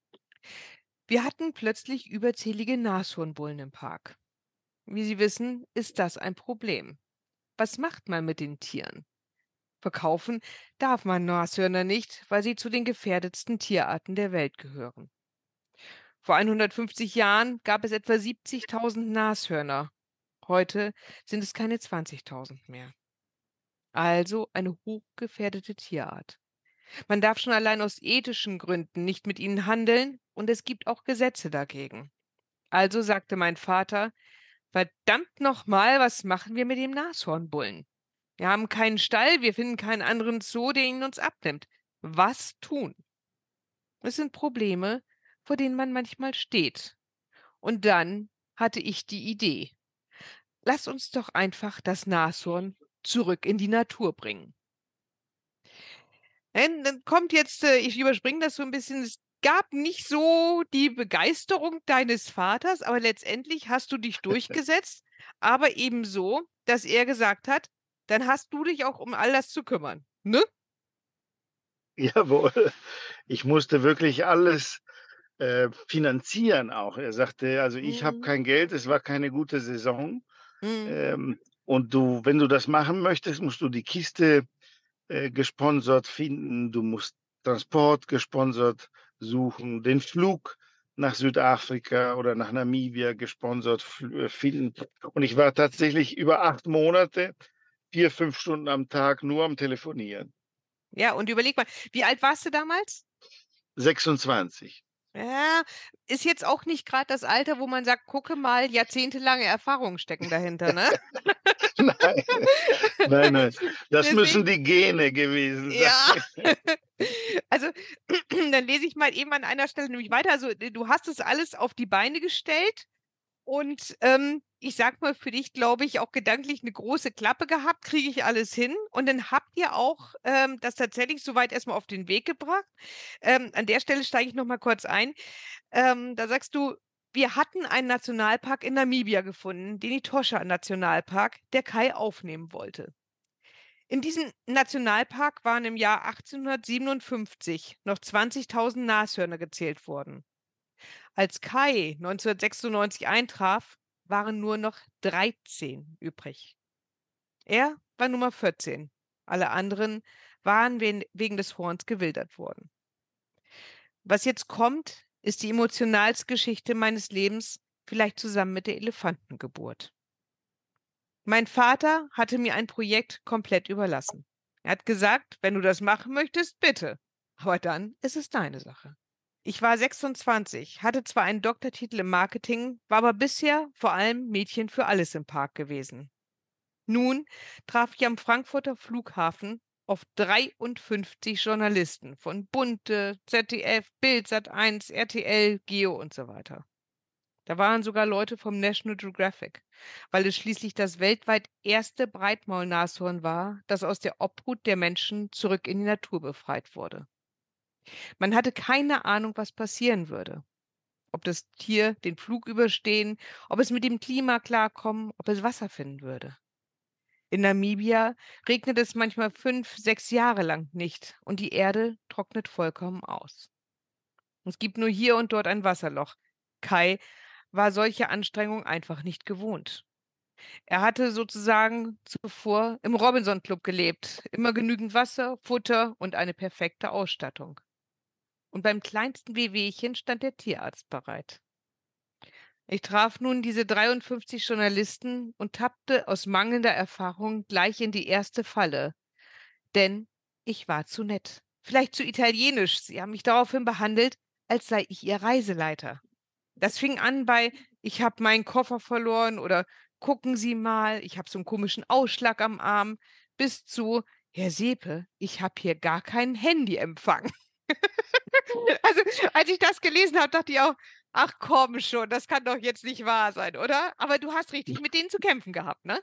Wir hatten plötzlich überzählige Nashornbullen im Park. Wie Sie wissen, ist das ein Problem. Was macht man mit den Tieren? Verkaufen darf man Nashörner nicht, weil sie zu den gefährdetsten Tierarten der Welt gehören. Vor 150 Jahren gab es etwa 70.000 Nashörner. Heute sind es keine 20.000 mehr. Also eine hochgefährdete Tierart. Man darf schon allein aus ethischen Gründen nicht mit ihnen handeln und es gibt auch Gesetze dagegen. Also sagte mein Vater: Verdammt nochmal, was machen wir mit dem Nashornbullen? Wir haben keinen Stall, wir finden keinen anderen Zoo, der ihn uns abnimmt. Was tun? Es sind Probleme, vor denen man manchmal steht. Und dann hatte ich die Idee. Lass uns doch einfach das Nashorn zurück in die Natur bringen. Dann kommt jetzt, ich überspringe das so ein bisschen. Es gab nicht so die Begeisterung deines Vaters, aber letztendlich hast du dich durchgesetzt, aber eben so, dass er gesagt hat: „Dann hast du dich auch um all das zu kümmern“, ne? Jawohl, ich musste wirklich alles, finanzieren auch. Er sagte: „Also, ich habe Mhm. kein Geld, es war keine gute Saison, Mhm. und wenn du das machen möchtest, musst du die Kiste gesponsert finden. Du musst Transport gesponsert suchen, den Flug nach Südafrika oder nach Namibia gesponsert finden. Und ich war tatsächlich über 8 Monate 4, 5 Stunden am Tag nur am Telefonieren. Ja, und überleg mal, wie alt warst du damals? 26. Ja, ist jetzt auch nicht gerade das Alter, wo man sagt: „Gucke mal, jahrzehntelange Erfahrungen stecken dahinter“, ne? Nein, nein, nein. Das müssen Deswegen die Gene gewesen sein. ja. Also, dann lese ich mal eben an einer Stelle nämlich weiter. Also, du hast es alles auf die Beine gestellt und, ich sage mal, für dich, glaube ich, auch gedanklich eine große Klappe gehabt: „Kriege ich alles hin?“ Und dann habt ihr auch, das tatsächlich so weit erst mal auf den Weg gebracht. An der Stelle steige ich noch mal kurz ein. Da sagst du: „Wir hatten einen Nationalpark in Namibia gefunden, den Etosha-Nationalpark, der Kai aufnehmen wollte. In diesem Nationalpark waren im Jahr 1857 noch 20.000 Nashörner gezählt worden. Als Kai 1996 eintraf, waren nur noch 13 übrig. Er war Nummer 14. Alle anderen waren wegen des Horns gewildert worden. Was jetzt kommt, ist die emotionalste Geschichte meines Lebens, vielleicht zusammen mit der Elefantengeburt. Mein Vater hatte mir ein Projekt komplett überlassen. Er hat gesagt, wenn du das machen möchtest, bitte. Aber dann ist es deine Sache. Ich war 26, hatte zwar einen Doktortitel im Marketing, war aber bisher vor allem Mädchen für alles im Park gewesen. Nun traf ich am Frankfurter Flughafen auf 53 Journalisten von Bunte, ZDF, Bild, Sat.1, RTL, Geo und so weiter. Da waren sogar Leute vom National Geographic, weil es schließlich das weltweit erste Breitmaulnashorn war, das aus der Obhut der Menschen zurück in die Natur befreit wurde. Man hatte keine Ahnung, was passieren würde. Ob das Tier den Flug überstehen, ob es mit dem Klima klarkommen, ob es Wasser finden würde. In Namibia regnet es manchmal 5, 6 Jahre lang nicht und die Erde trocknet vollkommen aus. Es gibt nur hier und dort ein Wasserloch. Kai war solche Anstrengungen einfach nicht gewohnt. Er hatte sozusagen zuvor im Robinson Club gelebt, immer genügend Wasser, Futter und eine perfekte Ausstattung. Und beim kleinsten Wehwehchen stand der Tierarzt bereit. Ich traf nun diese 53 Journalisten und tappte aus mangelnder Erfahrung gleich in die erste Falle. Denn ich war zu nett. Vielleicht zu italienisch. Sie haben mich daraufhin behandelt, als sei ich ihr Reiseleiter. Das fing an bei: „Ich habe meinen Koffer verloren“ oder „Gucken Sie mal, ich habe so einen komischen Ausschlag am Arm“, bis zu: „Herr Seepe, ich habe hier gar keinen Handyempfang.“ Also, als ich das gelesen habe, dachte ich auch: „Ach komm schon, das kann doch jetzt nicht wahr sein, oder?“ Aber du hast richtig mit denen zu kämpfen gehabt, ne?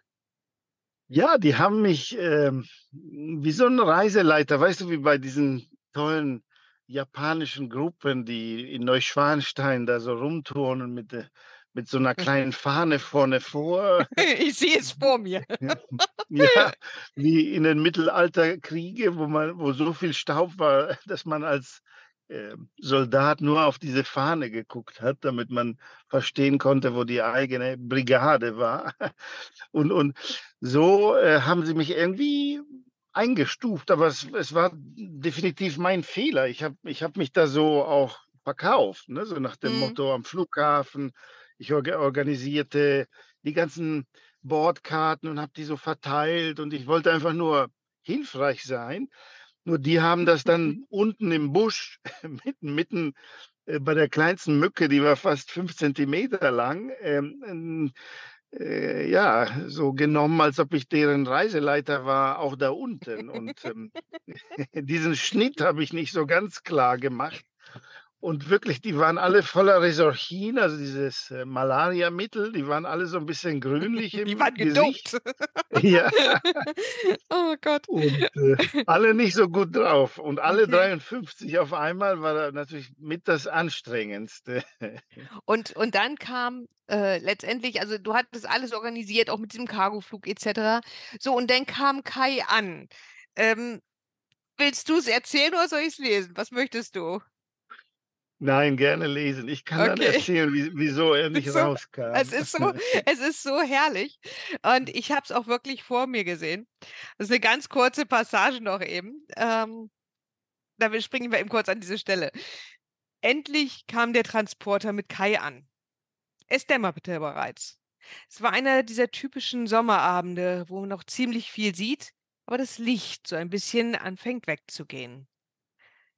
Ja, die haben mich, wie so 'n Reiseleiter, weißt du, wie bei diesen tollen japanischen Gruppen, die in Neuschwanstein da so rumturnen mit so 'ner kleinen Fahne vorne vor. Ich sehe es vor mir. Ja, wie in den Mittelalterkriege, wo so viel Staub war, dass man als, Soldat nur auf diese Fahne geguckt hat, damit man verstehen konnte, wo die eigene Brigade war. Und so, haben sie mich irgendwie eingestuft, aber es war definitiv mein Fehler. Ich habe mich da so auch verkauft, ne, so nach dem Mhm. Motto am Flughafen. Ich organisierte die ganzen Bordkarten und habe die so verteilt und ich wollte einfach nur hilfreich sein. Nur die haben das dann unten im Busch mitten, bei der kleinsten Mücke, die war fast 5 Zentimeter lang, ja, so genommen, als ob ich deren Reiseleiter war, auch da unten. Und, diesen Schnitt habe ich nicht so ganz klar gemacht. Und wirklich, die waren alle voller Resorchin, also dieses, Malariamittel, die waren alle so 'n bisschen grünlich Die im waren Gesicht. gedopt. Ja, Oh Gott. und, alle nicht so gut drauf. Und alle Okay. 53 auf einmal war da natürlich mit das Anstrengendste. Und dann kam, letztendlich also, du hattest alles organisiert, auch mit diesem Cargoflug et cetera. So, und dann kam Kai an. Ähm, willst du's erzählen oder soll ich's lesen? Was möchtest du? Nein, gerne lesen. Ich kann dann Okay. erzählen, wieso er Es nicht ist so es rauskam. ist so es ist so herrlich und ich habe es auch wirklich vor mir gesehen. Das ist 'ne ganz kurze Passage noch eben. Da springen wir eben kurz an diese Stelle. Endlich kam der Transporter mit Kai an. Es dämmerte bereits. Es war einer dieser typischen Sommerabende, wo man noch ziemlich viel sieht, aber das Licht so ein bisschen anfängt wegzugehen.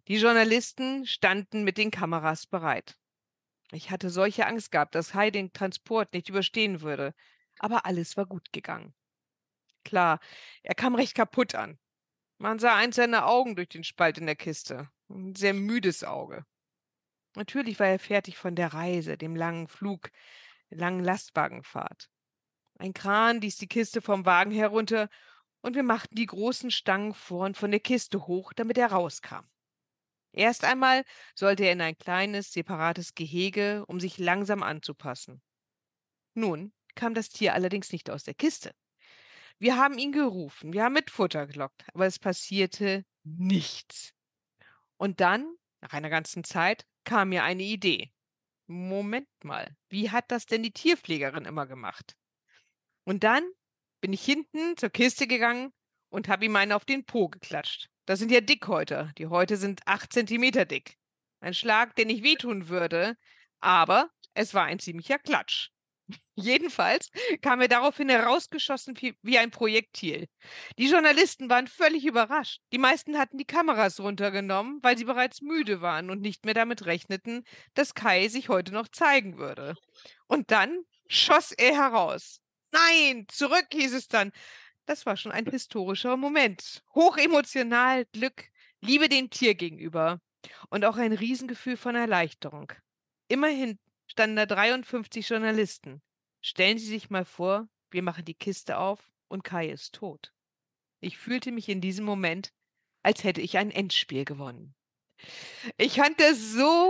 Die Journalisten standen mit den Kameras bereit. Ich hatte solche Angst gehabt, dass Kai den Transport nicht überstehen würde. Aber alles war gut gegangen. Klar, er kam recht kaputt an. Man sah eins seiner Augen durch den Spalt in der Kiste. Ein sehr müdes Auge. Natürlich war er fertig von der Reise, dem langen Flug, der langen Lastwagenfahrt. Ein Kran ließ die Kiste vom Wagen herunter und wir machten die großen Stangen vorn von der Kiste hoch, damit er rauskam. Erst einmal sollte er in ein kleines, separates Gehege, um sich langsam anzupassen. Nun kam das Tier allerdings nicht aus der Kiste. Wir haben ihn gerufen, wir haben mit Futter gelockt, aber es passierte nichts. Und dann, nach einer ganzen Zeit, kam mir eine Idee. Moment mal, wie hat das denn die Tierpflegerin immer gemacht? Und dann bin ich hinten zur Kiste gegangen und habe ihm einen auf den Po geklatscht. Das sind ja Dickhäuter. Die Häute sind 8 Zentimeter dick. Ein Schlag, der nicht wehtun würde, aber es war ein ziemlicher Klatsch. Jedenfalls kam er daraufhin herausgeschossen wie ein Projektil. Die Journalisten waren völlig überrascht. Die meisten hatten die Kameras runtergenommen, weil sie bereits müde waren und nicht mehr damit rechneten, dass Kai sich heute noch zeigen würde. Und dann schoss er heraus. Nein, zurück, hieß es dann. Das war schon ein historischer Moment. Hochemotional, Glück, Liebe dem Tier gegenüber und auch ein Riesengefühl von Erleichterung. Immerhin standen da 53 Journalisten. Stellen Sie sich mal vor, wir machen die Kiste auf und Kai ist tot. Ich fühlte mich in diesem Moment, als hätte ich ein Endspiel gewonnen. Ich fand das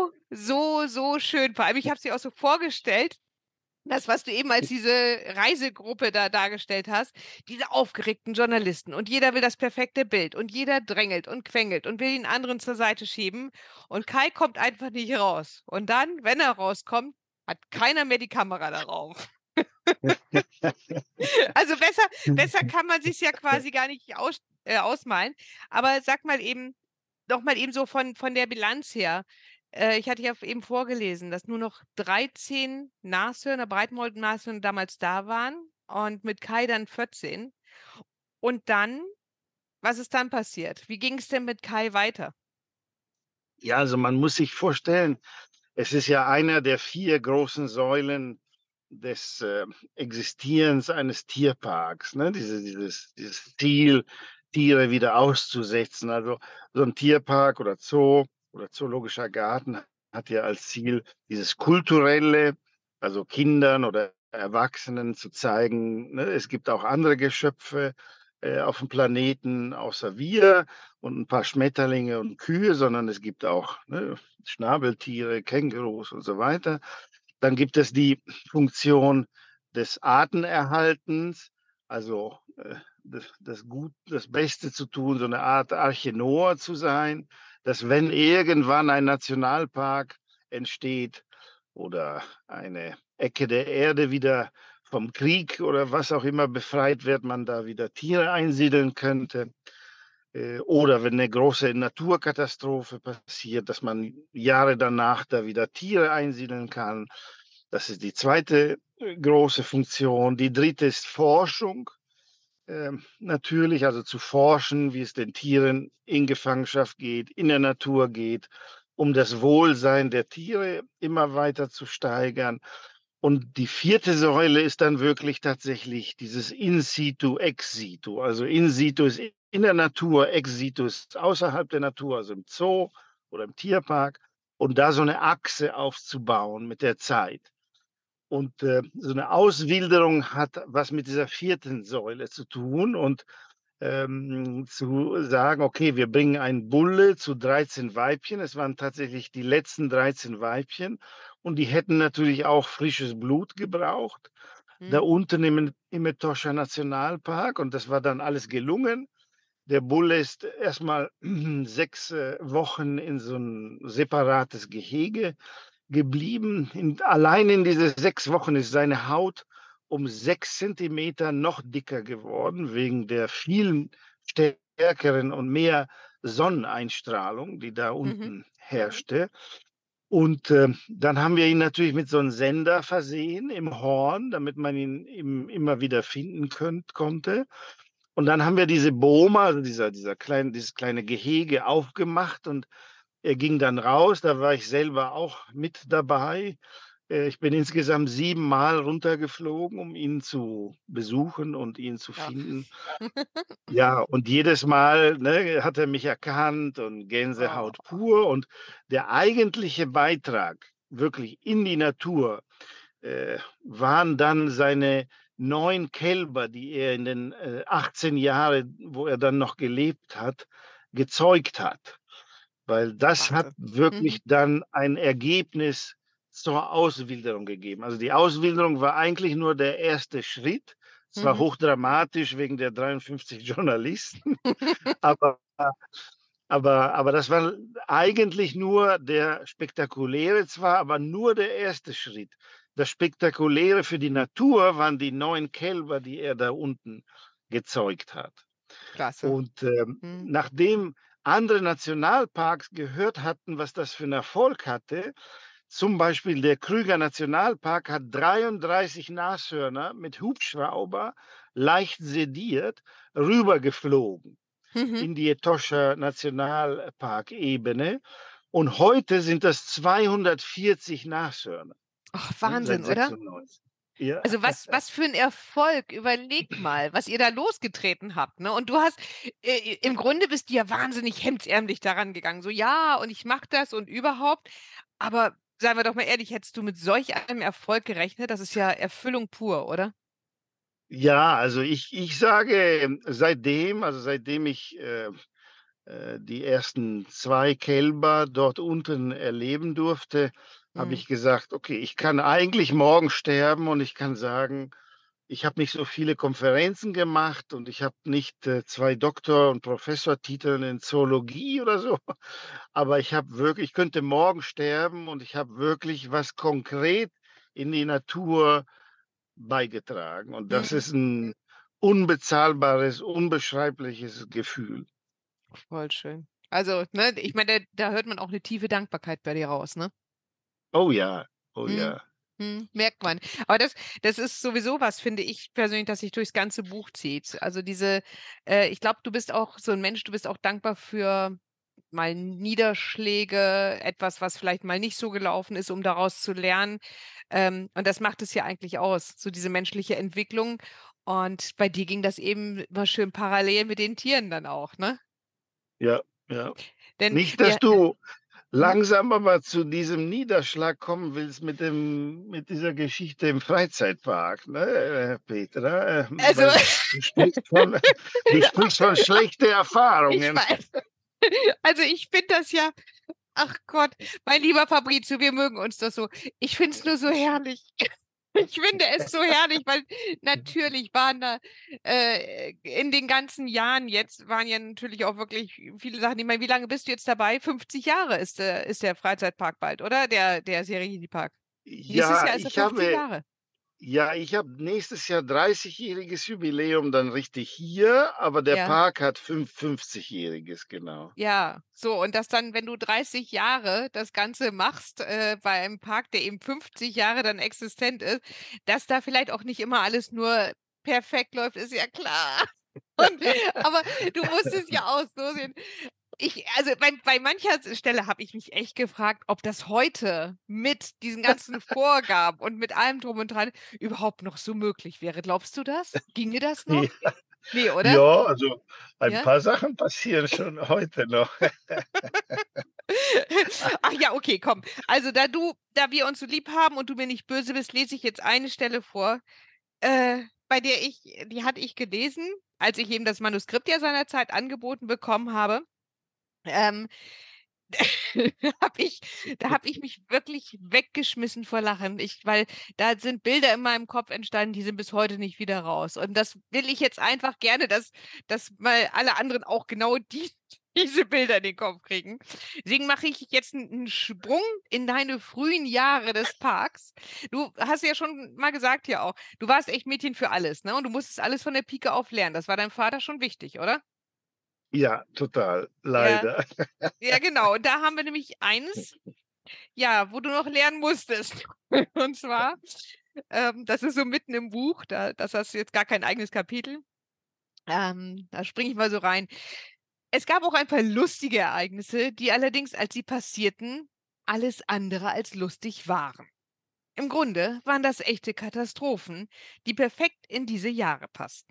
so schön. Vor allem, ich habe sie auch so vorgestellt, das, was du eben als diese Reisegruppe da dargestellt hast, diese aufgeregten Journalisten. Und jeder will das perfekte Bild. Und jeder drängelt und quengelt und will den anderen zur Seite schieben. Und Kai kommt einfach nicht raus. Und dann, wenn er rauskommt, hat keiner mehr die Kamera darauf. Also besser kann man sich ja quasi gar nicht ausmalen. Aber sag mal eben, doch mal eben so von der Bilanz her. Ich hatte ja eben vorgelesen, dass nur noch 13 Nashörner, Breitmaulnashörner damals da waren und mit Kai dann 14. Und dann, was ist dann passiert? Wie ging es denn mit Kai weiter? Ja, also man muss sich vorstellen, es ist ja einer der 4 großen Säulen des, Existierens eines Tierparks, ne? Dieses Ziel, Tiere wieder auszusetzen. Also, so ein Tierpark oder Zoo oder zoologischer Garten hat ja als Ziel dieses Kulturelle, also Kindern oder Erwachsenen zu zeigen, ne, es gibt auch andere Geschöpfe, auf dem Planeten außer wir und ein paar Schmetterlinge und Kühe, sondern es gibt auch, ne, Schnabeltiere, Kängurus und so weiter. Dann gibt es die Funktion des Artenerhaltens, also, das Beste zu tun, so eine Art Arche Noah zu sein, dass, wenn irgendwann ein Nationalpark entsteht oder eine Ecke der Erde wieder vom Krieg oder was auch immer befreit wird, man da wieder Tiere einsiedeln könnte. Oder wenn eine große Naturkatastrophe passiert, dass man Jahre danach da wieder Tiere einsiedeln kann. Das ist die zweite, große Funktion. Die dritte ist Forschung. Natürlich, also zu forschen, wie es den Tieren in Gefangenschaft geht, in der Natur geht, um das Wohlsein der Tiere immer weiter zu steigern. Und die vierte Säule ist dann wirklich tatsächlich dieses In situ, ex situ. Also in situ ist in der Natur, ex situ ist außerhalb der Natur, also im Zoo oder im Tierpark. Und da so eine Achse aufzubauen mit der Zeit. Und, so eine Auswilderung hat was mit dieser vierten Säule zu tun und, zu sagen: „Okay, wir bringen einen Bulle zu 13 Weibchen.“ Es waren tatsächlich die letzten 13 Weibchen und die hätten natürlich auch frisches Blut gebraucht, da Hm? unten im Etosha Nationalpark, und das war dann alles gelungen. Der Bulle ist erst mal 6, Wochen in so 'n separates Gehege geblieben. Allein in diese 6 Wochen ist seine Haut um 6 Zentimeter noch dicker geworden, wegen der vielen stärkeren und mehr Sonneneinstrahlung, die da Mhm. unten herrschte. Und, dann haben wir ihn natürlich mit so 'n Sender versehen im Horn, damit man ihn immer wieder finden konnte. Und dann haben wir diese Boma, also dieses kleine Gehege aufgemacht und Er ging dann raus, da war ich selber auch mit dabei. Ich bin insgesamt 7 Mal runtergeflogen, um ihn zu besuchen und ihn zu Ach. finden. Ja, und jedes Mal, ne, hat er mich erkannt und Oh. Gänsehaut pur. Und der eigentliche Beitrag wirklich in die Natur, waren dann seine 9 Kälber, die er in den, 18 Jahre, wo er dann noch gelebt hat, gezeugt hat. Weil das hat Wahnsinn. wirklich Mhm. dann ein Ergebnis zur Auswilderung gegeben. Also, die Auswilderung war eigentlich nur der erste Schritt. Es war Mhm. hochdramatisch wegen der 53 Journalisten, aber aber das war eigentlich nur der spektakuläre zwar, aber nur der erste Schritt. Das Spektakuläre für die Natur waren die 9 Kälber, die er da unten gezeugt hat. Klasse. Und, Mhm. nachdem andere Nationalparks gehört hatten, was das für 'n Erfolg hatte, zum Beispiel der Krüger Nationalpark hat 33 Nashörner mit Hubschrauber leicht sediert rübergeflogen Mhm. in die Etosha Nationalparkebene und heute sind das 240 Nashörner, Ach, ne, seit Wahnsinn, oder? 96. Ja, Also, was für 'n Erfolg. Überleg mal, was ihr da losgetreten habt, ne? Und du hast im Grunde bist du ja wahnsinnig hemdsärmlich daran gegangen. So: „Ja, und ich mache das und überhaupt.“ Aber seien wir doch mal ehrlich, hättest du mit solch einem Erfolg gerechnet? Das ist ja Erfüllung pur, oder? ja, also ich sage, seitdem ich, die ersten 2 Kälber dort unten erleben durfte, habe Mhm. ich gesagt: „Okay, ich kann eigentlich morgen sterben und ich kann sagen, ich habe nicht so viele Konferenzen gemacht und ich habe nicht, 2 Doktor und Professortitel in Zoologie oder so, aber ich könnte morgen sterben und ich habe wirklich was konkret in die Natur beigetragen.“ Und das Mhm. ist 'n unbezahlbares, unbeschreibliches Gefühl. Voll schön. Also, ne, ich meine, da hört man auch 'ne tiefe Dankbarkeit bei dir raus, ne? Oh ja, oh Mhm. ja. Mhm, merkt man. Aber das ist sowieso was, finde ich persönlich, das sich durchs ganze Buch zieht. Also, ich glaube, du bist auch so 'n Mensch, du bist auch dankbar für mal Niederschläge, etwas, was vielleicht mal nicht so gelaufen ist, um daraus zu lernen. Und das macht es ja eigentlich aus, so diese menschliche Entwicklung. Und bei dir ging das eben immer schön parallel mit den Tieren dann auch, ne? Ja, ja. Denn Nicht, dass wir du mhm. langsam aber zu diesem Niederschlag kommen willst mit dieser Geschichte im Freizeitpark, ne, Petra, Also weil du sprichst von du sprichst von schlechte ich Erfahrungen. weiß. Also, ich finde das ja ach Gott, mein lieber Fabrizio, wir mögen uns doch so. Ich finde es nur so herrlich. Ich finde es so herrlich, weil natürlich waren da, in den ganzen Jahren jetzt waren ja natürlich auch wirklich viele Sachen. Ich meine, wie lange bist du jetzt dabei? 50 Jahre ist der Freizeitpark bald, oder? Der Serienpark. Nächstes Ja, Jahr ist er 50 Jahre. ich habe nächstes Jahr 30-jähriges Jubiläum dann richtig hier, aber der Ja. Park hat 50-jähriges, genau. Ja, so und das dann, wenn du 30 Jahre das Ganze machst, bei einem Park, der eben 50 Jahre dann existent ist, dass da vielleicht auch nicht immer alles nur perfekt läuft, ist ja klar. Und aber du musst es ja auch so sehen. Also, bei mancher Stelle habe ich mich echt gefragt, ob das heute mit diesen ganzen Vorgaben und mit allem Drum und Dran überhaupt noch so möglich wäre. Glaubst du das? Ginge das noch? Ja, Ne, oder? ja, also ein Ja? paar Sachen passieren schon heute noch. Ach ja, okay, komm. Also, da wir uns so lieb haben und du mir nicht böse bist, lese ich jetzt eine Stelle vor, bei der die hatte ich gelesen, als ich eben das Manuskript ja seinerzeit angeboten bekommen habe. Ähm, habe ich da habe ich mich wirklich weggeschmissen vor Lachen. Weil da sind Bilder in meinem Kopf entstanden, die sind bis heute nicht wieder raus. Und das will ich jetzt einfach gerne, dass mal alle anderen auch genau diese Bilder in den Kopf kriegen. Deswegen mache ich jetzt einen Sprung in deine frühen Jahre des Parks. Du hast ja schon mal gesagt ja auch, du warst echt Mädchen für alles, ne? Und du musstest alles von der Pike auf lernen. Das war deinem Vater schon wichtig, oder? Ja, total, Ja, leider. ja genau. Und da haben wir nämlich eines, ja, wo du noch lernen musstest. Und zwar, das ist so mitten im Buch, das hast du jetzt gar kein eigenes Kapitel. Da springe ich mal so rein. Es gab auch ein paar lustige Ereignisse, die allerdings, als sie passierten, alles andere als lustig waren. Im Grunde waren das echte Katastrophen, die perfekt in diese Jahre passten.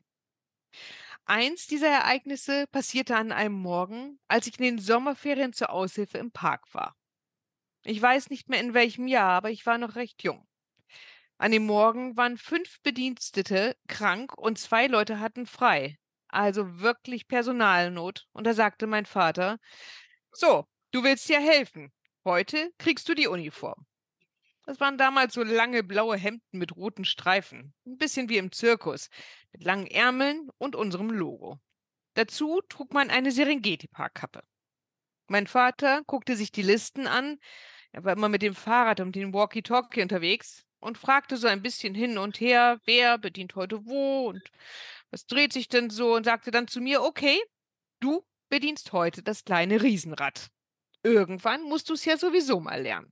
Eins dieser Ereignisse passierte an einem Morgen, als ich in den Sommerferien zur Aushilfe im Park war. Ich weiß nicht mehr in welchem Jahr, aber ich war noch recht jung. An dem Morgen waren 5 Bedienstete krank und 2 Leute hatten frei. Also wirklich Personalnot. Und da sagte mein Vater: So, du willst ja helfen. Heute kriegst du die Uniform. Das waren damals so lange blaue Hemden mit roten Streifen. Ein bisschen wie im Zirkus. Mit langen Ärmeln und unserem Logo. Dazu trug man eine Serengeti-Parkkappe. Mein Vater guckte sich die Listen an. Er war immer mit dem Fahrrad und dem Walkie-Talkie unterwegs und fragte so ein bisschen hin und her, wer bedient heute wo und was dreht sich denn so, und sagte dann zu mir: Okay, du bedienst heute das kleine Riesenrad. Irgendwann musst du es ja sowieso mal lernen.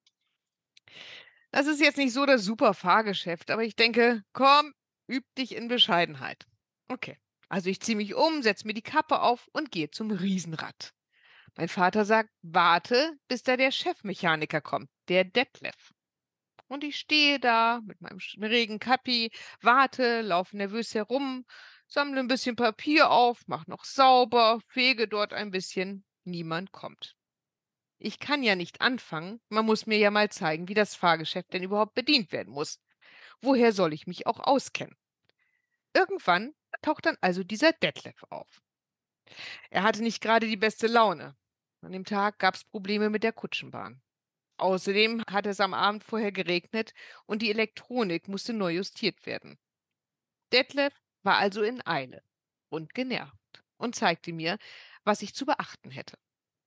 Das ist jetzt nicht so das super Fahrgeschäft, aber ich denke, komm, üb dich in Bescheidenheit. Okay, also ich ziehe mich um, setze mir die Kappe auf und gehe zum Riesenrad. Mein Vater sagt: Warte, bis da der Chefmechaniker kommt, der Detlef. Und ich stehe da mit meinem Regenkappi, warte, laufe nervös herum, sammle ein bisschen Papier auf, mache noch sauber, fege dort ein bisschen. Niemand kommt. Ich kann ja nicht anfangen. Man muss mir ja mal zeigen, wie das Fahrgeschäft denn überhaupt bedient werden muss. Woher soll ich mich auch auskennen? Irgendwann taucht dann also dieser Detlef auf. Er hatte nicht gerade die beste Laune. An dem Tag gab es Probleme mit der Kutschenbahn. Außerdem hatte es am Abend vorher geregnet und die Elektronik musste neu justiert werden. Detlef war also in Eile und genervt und zeigte mir, was ich zu beachten hätte.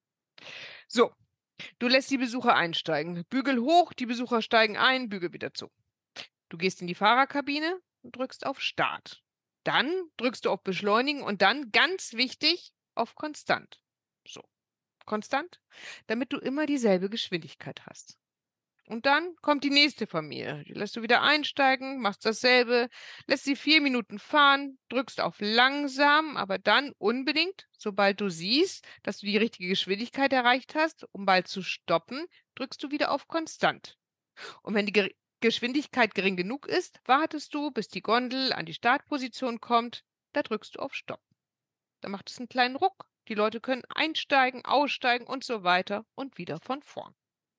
So, du lässt die Besucher einsteigen. Bügel hoch, die Besucher steigen ein, bügel wieder zu. Du gehst in die Fahrerkabine und drückst auf Start. Dann drückst du auf Beschleunigen und dann, ganz wichtig, auf Konstant. So, konstant, damit du immer dieselbe Geschwindigkeit hast. Und dann kommt die nächste Familie. Die lässt du wieder einsteigen, machst dasselbe, lässt sie 4 Minuten fahren, drückst auf langsam, aber dann unbedingt, sobald du siehst, dass du die richtige Geschwindigkeit erreicht hast, um bald zu stoppen, drückst du wieder auf konstant. Und wenn die Geschwindigkeit gering genug ist, wartest du, bis die Gondel an die Startposition kommt, da drückst du auf Stopp. Da macht es einen kleinen Ruck, die Leute können einsteigen, aussteigen und so weiter und wieder von vorn.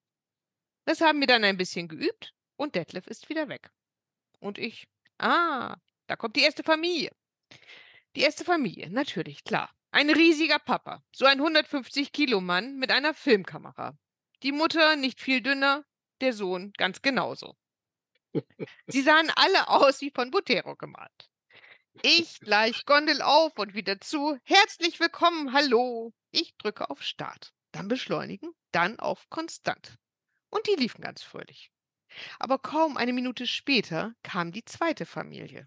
Das haben wir dann ein bisschen geübt und Detlef ist wieder weg. Und ich, da kommt die erste Familie. Die erste Familie, natürlich, klar. Ein riesiger Papa, so ein 150-Kilo-Mann mit einer Filmkamera. Die Mutter nicht viel dünner, der Sohn ganz genauso. Sie sahen alle aus wie von Botero gemalt. Ich gleich Gondel auf und wieder zu. Herzlich willkommen, hallo. Ich drücke auf Start, dann beschleunigen, dann auf Konstant. Und die liefen ganz fröhlich. Aber kaum eine Minute später kam die zweite Familie.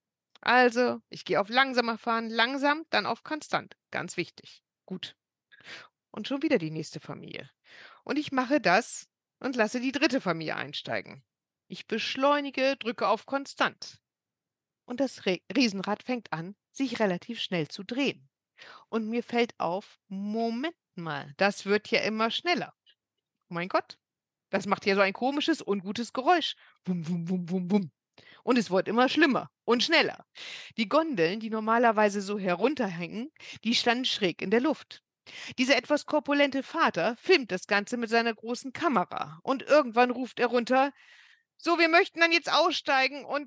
Also, ich gehe auf langsamer fahren, langsam, dann auf konstant. Ganz wichtig. Gut. Und schon wieder die nächste Familie. Und ich mache das und lasse die dritte Familie einsteigen. Ich beschleunige, drücke auf konstant. Und das Riesenrad fängt an, sich relativ schnell zu drehen. Und mir fällt auf, Moment mal, das wird ja immer schneller. Oh mein Gott, das macht ja so ein komisches, ungutes Geräusch. Wum, wum, wum, wum, wum. Und es wird immer schlimmer und schneller. Die Gondeln, die normalerweise so herunterhängen, die standen schräg in der Luft. Dieser etwas korpulente Vater filmt das Ganze mit seiner großen Kamera. Und irgendwann ruft er runter: So, wir möchten dann jetzt aussteigen und,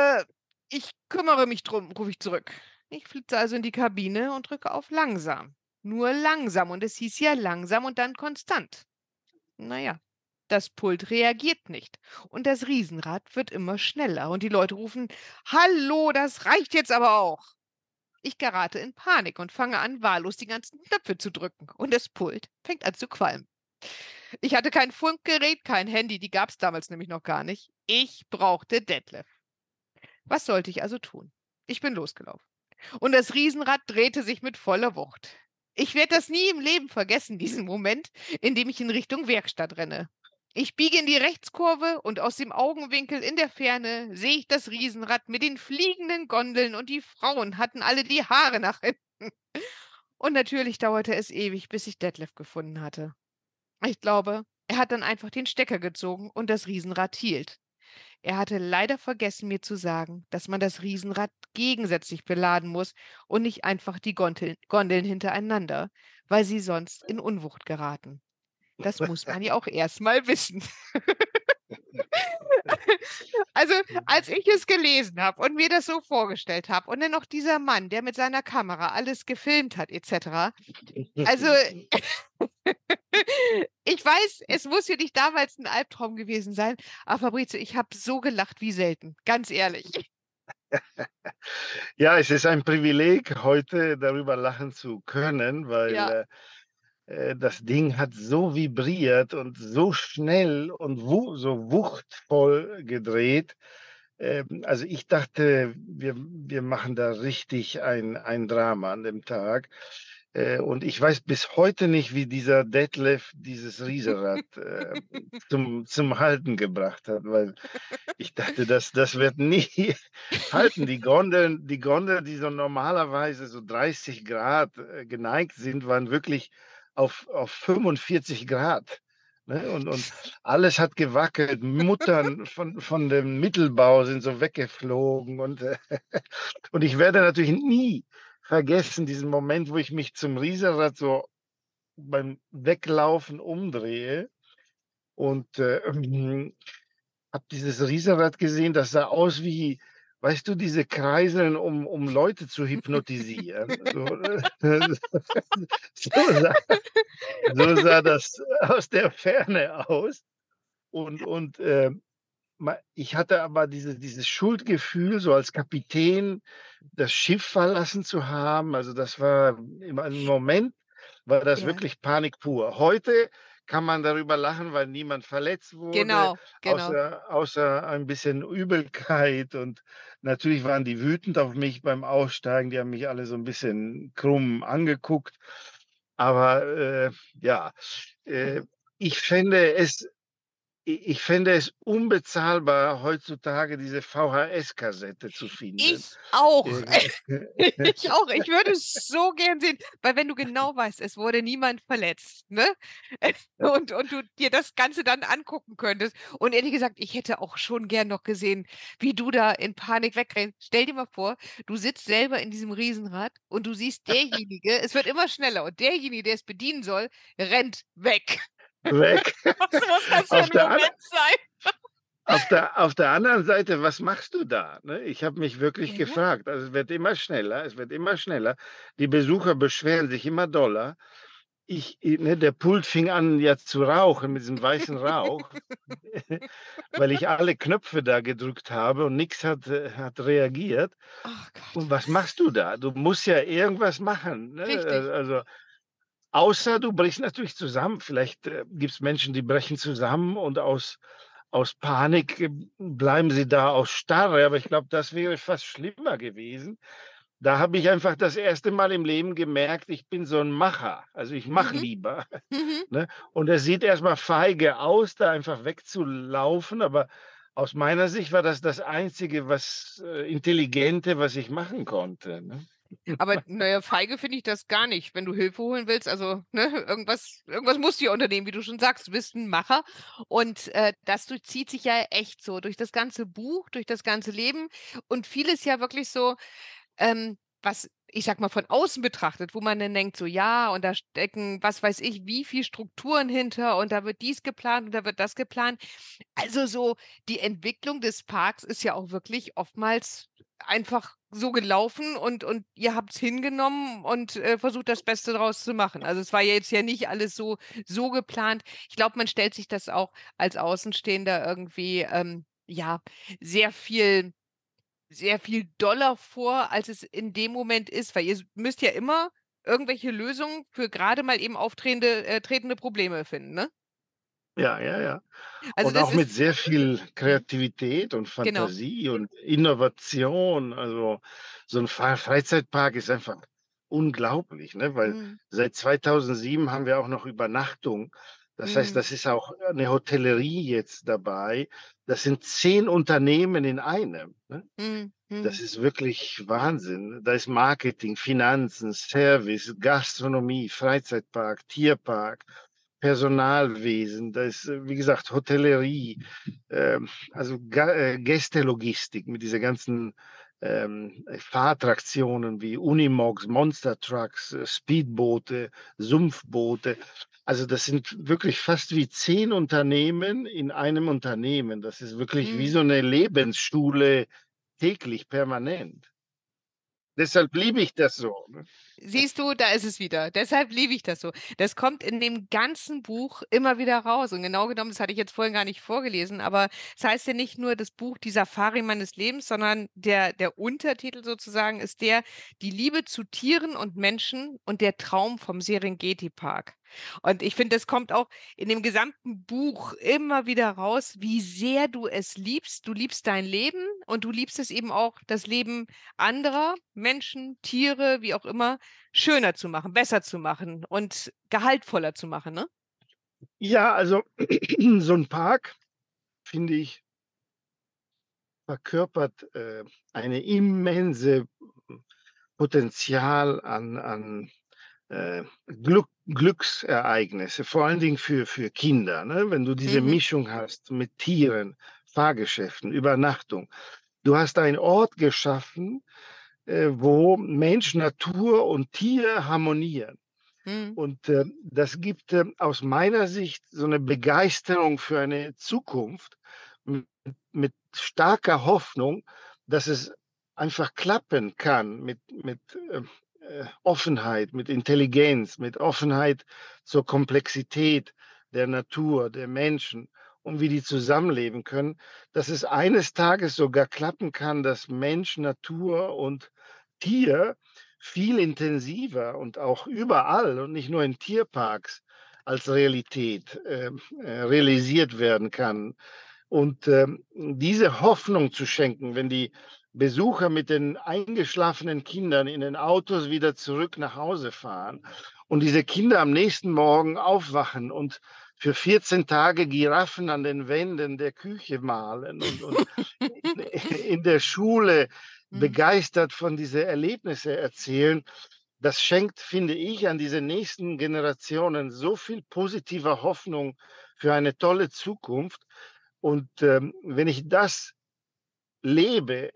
ich kümmere mich drum, rufe ich zurück. Ich flitze also in die Kabine und drücke auf langsam. Nur langsam. Und es hieß ja langsam und dann konstant. Naja, das Pult reagiert nicht. Und das Riesenrad wird immer schneller. Und die Leute rufen: Hallo, das reicht jetzt aber auch. Ich gerate in Panik und fange an, wahllos die ganzen Knöpfe zu drücken. Und das Pult fängt an zu qualmen. Ich hatte kein Funkgerät, kein Handy, die gab es damals nämlich noch gar nicht. Ich brauchte Detlef. Was sollte ich also tun? Ich bin losgelaufen. Und das Riesenrad drehte sich mit voller Wucht. Ich werde das nie im Leben vergessen, diesen Moment, in dem ich in Richtung Werkstatt renne. Ich biege in die Rechtskurve und aus dem Augenwinkel in der Ferne sehe ich das Riesenrad mit den fliegenden Gondeln und die Frauen hatten alle die Haare nach hinten. Und natürlich dauerte es ewig, bis ich Detlef gefunden hatte. Ich glaube, er hat dann einfach den Stecker gezogen und das Riesenrad hielt. Er hatte leider vergessen, mir zu sagen, dass man das Riesenrad gegensätzlich beladen muss und nicht einfach die Gondeln hintereinander, weil sie sonst in Unwucht geraten. Das muss man ja auch erst mal wissen. Also, als ich es gelesen habe und mir das so vorgestellt habe und dann noch dieser Mann, der mit seiner Kamera alles gefilmt hat et cetera. Also, ich weiß, es muss für dich damals ein Albtraum gewesen sein, aber Fabrizio, ich habe so gelacht wie selten, ganz ehrlich. Ja, es ist ein Privileg, heute darüber lachen zu können, Ja, weil, das Ding hat so vibriert und so schnell und so wuchtvoll gedreht. Also, ich dachte, wir machen da richtig ein Drama an dem Tag. Und ich weiß bis heute nicht, wie dieser Detlef dieses Riesenrad, zum Halten gebracht hat, weil ich dachte, das wird nie halten. Die Gondeln, die so normalerweise so 30 Grad geneigt sind, waren wirklich auf 45 Grad, ne? Und alles hat gewackelt. Muttern von dem Mittelbau sind so weggeflogen und ich werde natürlich nie vergessen diesen Moment, wo ich mich zum Riesenrad so beim Weglaufen umdrehe und, habe dieses Riesenrad gesehen, das sah aus wie, weißt du, diese Kreiseln, um Leute zu hypnotisieren. So, so sah so sah das aus der Ferne aus. Und ich hatte aber dieses Schuldgefühl, so als Kapitän das Schiff verlassen zu haben. Also, das war im Moment war das ja, wirklich Panik pur. Heute kann man darüber lachen, weil niemand verletzt wurde, genau, genau. außer ein bisschen Übelkeit und natürlich waren die wütend auf mich beim Aussteigen. Die haben mich alle so ein bisschen krumm angeguckt. Aber, ja, äh, ich fände es ich fände es unbezahlbar, heutzutage diese VHS-Kassette zu finden. Ich auch. Äh, Ich auch. Ich würde es so gern sehen, weil wenn du genau weißt, es wurde niemand verletzt, ne? Und du dir das Ganze dann angucken könntest. Und ehrlich gesagt, ich hätte auch schon gern noch gesehen, wie du da in Panik wegrennst. Stell dir mal vor, du sitzt selber in diesem Riesenrad und du siehst derjenige, es wird immer schneller und derjenige, der es bedienen soll, rennt weg. Weg. Was muss das für Auf ein der an Moment sein? auf der anderen Seite, was machst du da, ne? Ich habe mich wirklich Ja, gefragt. Also, es wird immer schneller, es wird immer schneller. Die Besucher beschweren sich immer doller. Ne, der Pult fing an, ja, zu rauchen mit diesem weißen Rauch, weil ich alle Knöpfe da gedrückt habe und nix hat reagiert. oh Gott. Und was machst du da? Du musst ja irgendwas machen, ne? Richtig. Also, außer du brichst natürlich zusammen. Vielleicht, gibt's Menschen, die brechen zusammen und aus Panik, bleiben sie da aus Starre, aber ich glaube, das wäre fast schlimmer gewesen. Da habe ich einfach das erste Mal im Leben gemerkt, ich bin so 'n Macher. Also, ich mache Mhm, lieber, mhm. ne? Und es sieht erst mal feige aus, da einfach wegzulaufen, aber aus meiner Sicht war das das Einzige, Intelligente, was ich machen konnte, ne? Aber na ja, feige finde ich das gar nicht, wenn du Hilfe holen willst. Also, ne, irgendwas musst du ja unternehmen, wie du schon sagst. Du bist 'n Macher und, das durchzieht sich ja echt so durch das ganze Buch, durch das ganze Leben und vieles ja wirklich so, was ich sage mal, von außen betrachtet, wo man dann denkt so: „Ja, und da stecken, was weiß ich, wie viel Strukturen hinter und da wird dies geplant und da wird das geplant.“ Also, so die Entwicklung des Parks ist ja auch wirklich oftmals einfach so gelaufen und ihr habt's hingenommen und, versucht, das Beste draus zu machen. Also, es war ja jetzt ja nicht alles so geplant. Ich glaube, man stellt sich das auch als Außenstehender irgendwie, ja, sehr viel sehr viel doller vor, als es in dem Moment ist, weil ihr müsst ja immer irgendwelche Lösungen für grade mal eben tretende Probleme finden, ne? Ja, ja, ja. Also, Und das auch mit ist sehr viel mhm, Kreativität und genau. Fantasie und Innovation. Also, so 'n Freizeitpark ist einfach unglaublich, ne? Weil Mhm. seit 2007 haben wir auch noch Übernachtung. Das heißt, Mhm. das ist auch eine Hotellerie jetzt dabei. Das sind 10 Unternehmen in einem, ne? Mhm. Das Mhm. ist wirklich Wahnsinn. Da ist Marketing, Finanzen, Service, Gastronomie, Freizeitpark, Tierpark, Personalwesen, da ist, wie gesagt, Hotellerie, also Gästelogistik mit dieser ganzen, Fahrattraktionen wie Unimogs, Monster Trucks, Speedboote, Sumpfboote. Also, das sind wirklich fast wie 10 Unternehmen in einem Unternehmen. Das ist wirklich wie Mhm. so eine Lebensschule täglich, permanent. Deshalb liebe ich das so, ne? Siehst du, da ist es wieder. Deshalb liebe ich das so. Das kommt in dem ganzen Buch immer wieder raus. Und genau genommen, das hatte ich jetzt vorhin gar nicht vorgelesen, aber es heißt ja nicht nur das Buch Die Safari meines Lebens, sondern der Untertitel sozusagen ist Die Liebe zu Tieren und Menschen und der Traum vom Serengeti Park. Und ich finde, das kommt auch in dem gesamten Buch immer wieder raus, wie sehr du es liebst. Du liebst dein Leben und du liebst es eben auch, das Leben anderer Menschen, Tiere, wie auch immer, schöner zu machen, besser zu machen und gehaltvoller zu machen, ne? Ja, also so 'n Park, finde ich, verkörpert, eine immense Potenzial an, Glücksereignisse, vor allen Dingen für Kinder, ne? Wenn du diese Mhm. Mischung hast mit Tieren, Fahrgeschäften, Übernachtung. Du hast einen Ort geschaffen, wo Mensch, Natur und Tier harmonieren. Mhm. Und, das gibt, aus meiner Sicht so eine Begeisterung für eine Zukunft m mit starker Hoffnung, dass es einfach klappen kann mit, Offenheit, mit Intelligenz, mit Offenheit zur Komplexität der Natur, der Menschen und wie die zusammenleben können, dass es eines Tages sogar klappen kann, dass Mensch, Natur und Tier viel intensiver und auch überall und nicht nur in Tierparks als Realität, realisiert werden kann. Und, diese Hoffnung zu schenken, wenn die Besucher mit den eingeschlafenen Kindern in den Autos wieder zurück nach Hause fahren und diese Kinder am nächsten Morgen aufwachen und für 14 Tage Giraffen an den Wänden der Küche malen und in der Schule Mhm. begeistert von diese Erlebnisse erzählen. Das schenkt, finde ich, an diese nächsten Generationen so viel positiver Hoffnung für eine tolle Zukunft. Und, wenn ich das lebe,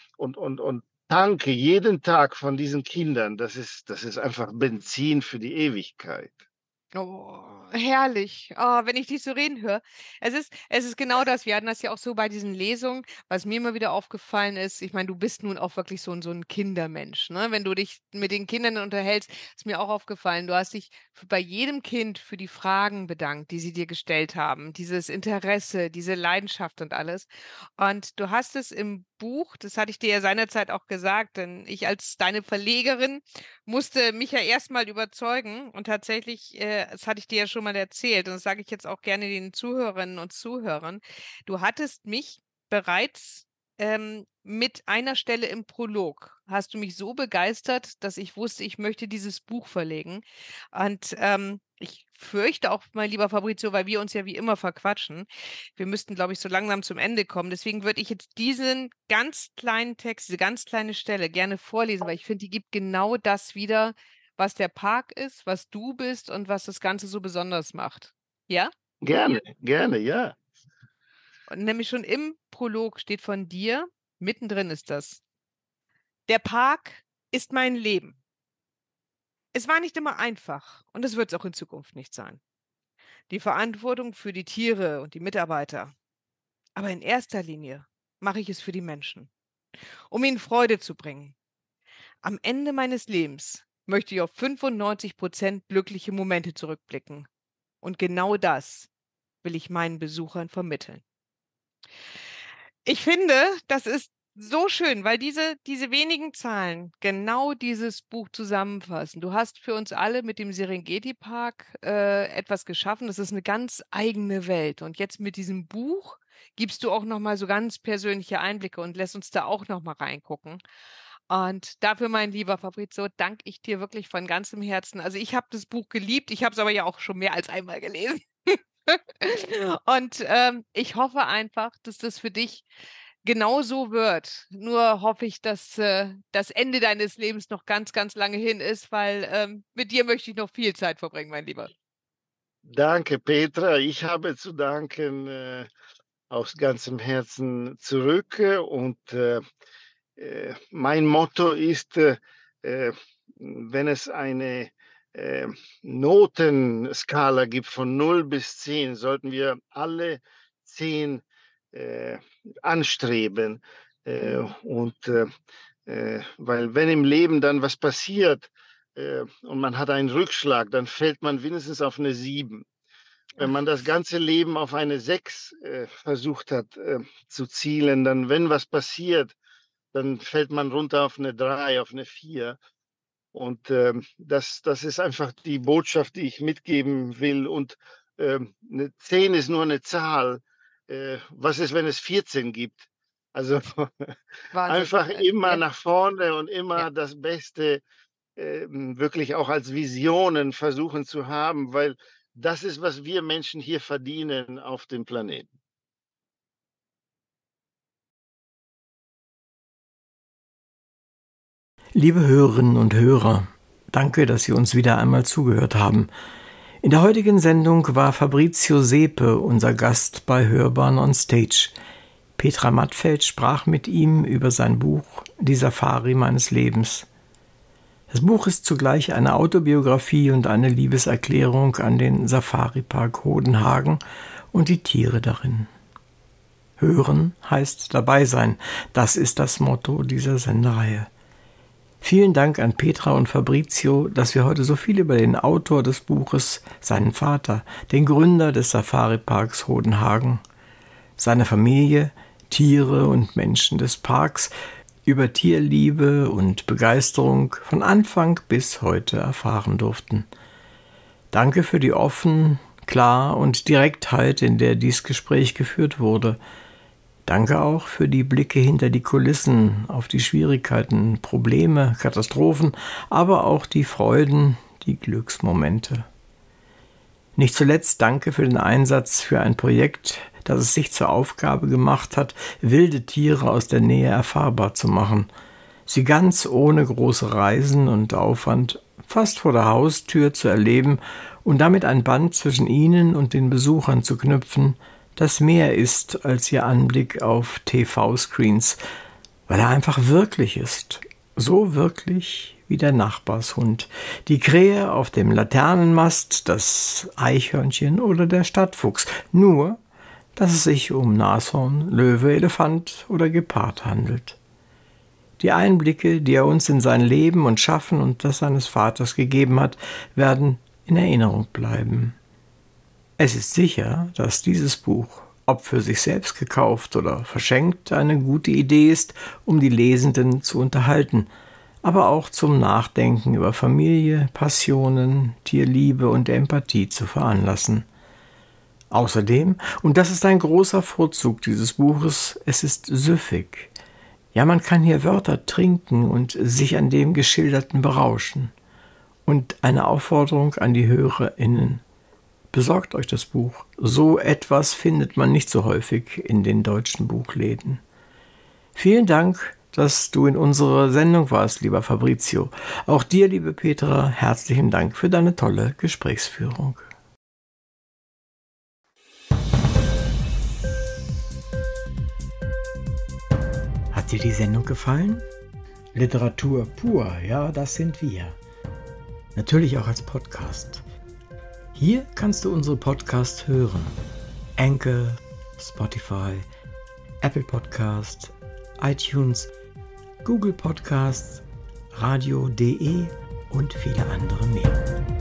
und tanke jeden Tag von diesen Kindern, das ist einfach Benzin für die Ewigkeit. Oh, herrlich. Oh, wenn ich dich so reden höre. Es ist genau das. Wir hatten das ja auch so bei diesen Lesungen, was mir immer wieder aufgefallen ist. Ich meine, du bist nun auch wirklich so ein Kindermensch, ne? Wenn du dich mit den Kindern unterhältst, ist mir auch aufgefallen, du hast dich bei jedem Kind für die Fragen bedankt, die sie dir gestellt haben. Dieses Interesse, diese Leidenschaft und alles. Und du hast es im Buch, das hatte ich dir ja seinerzeit auch gesagt, denn ich als deine Verlegerin musste mich ja erst mal überzeugen und tatsächlich, das hatte ich dir ja schon mal erzählt und das sage ich jetzt auch gerne den Zuhörerinnen und Zuhörern. Du hattest mich bereits, mit einer Stelle im Prolog hast du mich so begeistert, dass ich wusste, ich möchte dieses Buch verlegen. Und, ich fürchte auch, mein lieber Fabrizio, weil wir uns ja wie immer verquatschen, wir müssten, glaube ich, so langsam zum Ende kommen. Deswegen würde ich jetzt diesen ganz kleinen Text, diese ganz kleine Stelle gerne vorlesen, weil ich finde, die gibt genau das wieder, was der Park ist, was du bist und was das Ganze so besonders macht. Ja? Gerne, gerne, ja. Und nämlich schon im Prolog steht von dir, mittendrin ist das. Der Park ist mein Leben. Es war nicht immer einfach und es wird es auch in Zukunft nicht sein. Die Verantwortung für die Tiere und die Mitarbeiter. Aber in erster Linie mache ich es für die Menschen, um ihnen Freude zu bringen. Am Ende meines Lebens möchte ich auf 95% glückliche Momente zurückblicken. Und genau das will ich meinen Besuchern vermitteln. Ich finde, das ist so schön, weil diese wenigen Zahlen genau dieses Buch zusammenfassen. Du hast für uns alle mit dem Serengeti Park etwas geschaffen. Das ist eine ganz eigene Welt. Und jetzt mit diesem Buch gibst du auch noch mal so ganz persönliche Einblicke und lässt uns da auch noch mal reingucken. Und dafür, mein lieber Fabrizio, danke ich dir wirklich von ganzem Herzen. Also ich habe das Buch geliebt. Ich habe es aber ja auch schon mehr als einmal gelesen. Und ich hoffe einfach, dass das für dich genau so wird. Nur hoffe ich, dass das Ende deines Lebens noch ganz, ganz lange hin ist, weil mit dir möchte ich noch viel Zeit verbringen, mein Lieber. Danke, Petra. Ich habe zu danken, aus ganzem Herzen zurück. Mein Motto ist, wenn es eine Notenskala gibt von 0 bis 10, sollten wir alle 10 anstreben. Weil wenn im Leben dann was passiert und man hat einen Rückschlag, dann fällt man wenigstens auf eine 7. Wenn man das ganze Leben auf eine 6 versucht hat zu zielen, dann, wenn was passiert, dann fällt man runter auf eine 3, auf eine 4. Und das ist einfach die Botschaft, die ich mitgeben will. Und eine 10 ist nur eine Zahl. Was ist, wenn es 14 gibt? Also Wahnsinn. einfach immer Ja. nach vorne und immer Ja. das Beste wirklich auch als Visionen versuchen zu haben, weil das ist, was wir Menschen hier verdienen auf dem Planeten. Liebe Hörerinnen und Hörer, danke, dass Sie uns wieder einmal zugehört haben. In der heutigen Sendung war Fabrizio Sepe unser Gast bei Hörbahn on Stage. Petra Mattfeld sprach mit ihm über sein Buch »Die Safari meines Lebens«. Das Buch ist zugleich eine Autobiografie und eine Liebeserklärung an den Safari-Park Hodenhagen und die Tiere darin. Hören heißt dabei sein, das ist das Motto dieser Sendereihe. Vielen Dank an Petra und Fabrizio, dass wir heute so viel über den Autor des Buches, seinen Vater, den Gründer des Safari-Parks Hodenhagen, seine Familie, Tiere und Menschen des Parks, über Tierliebe und Begeisterung von Anfang bis heute erfahren durften. Danke für die Offen-, Klar- und Direktheit, in der dies Gespräch geführt wurde. Danke auch für die Blicke hinter die Kulissen, auf die Schwierigkeiten, Probleme, Katastrophen, aber auch die Freuden, die Glücksmomente. Nicht zuletzt danke für den Einsatz für ein Projekt, das es sich zur Aufgabe gemacht hat, wilde Tiere aus der Nähe erfahrbar zu machen, sie ganz ohne große Reisen und Aufwand fast vor der Haustür zu erleben und damit ein Band zwischen ihnen und den Besuchern zu knüpfen, das mehr ist als ihr Anblick auf TV-Screens, weil er einfach wirklich ist, so wirklich wie der Nachbarshund, die Krähe auf dem Laternenmast, das Eichhörnchen oder der Stadtfuchs, nur dass es sich um Nashorn, Löwe, Elefant oder Gepard handelt. Die Einblicke, die er uns in sein Leben und Schaffen und das seines Vaters gegeben hat, werden in Erinnerung bleiben. Es ist sicher, dass dieses Buch, ob für sich selbst gekauft oder verschenkt, eine gute Idee ist, um die Lesenden zu unterhalten, aber auch zum Nachdenken über Familie, Passionen, Tierliebe und Empathie zu veranlassen. Außerdem, und das ist ein großer Vorzug dieses Buches, es ist süffig. Ja, man kann hier Wörter trinken und sich an dem Geschilderten berauschen. Und eine Aufforderung an die HörerInnen: Besorgt euch das Buch. So etwas findet man nicht so häufig in den deutschen Buchläden. Vielen Dank, dass du in unserer Sendung warst, lieber Fabrizio. Auch dir, liebe Petra, herzlichen Dank für deine tolle Gesprächsführung. Hat dir die Sendung gefallen? Literatur pur, ja, das sind wir. Natürlich auch als Podcast. Hier kannst du unsere Podcasts hören. Anchor, Spotify, Apple Podcast, iTunes, Google Podcasts, radio.de und viele andere mehr.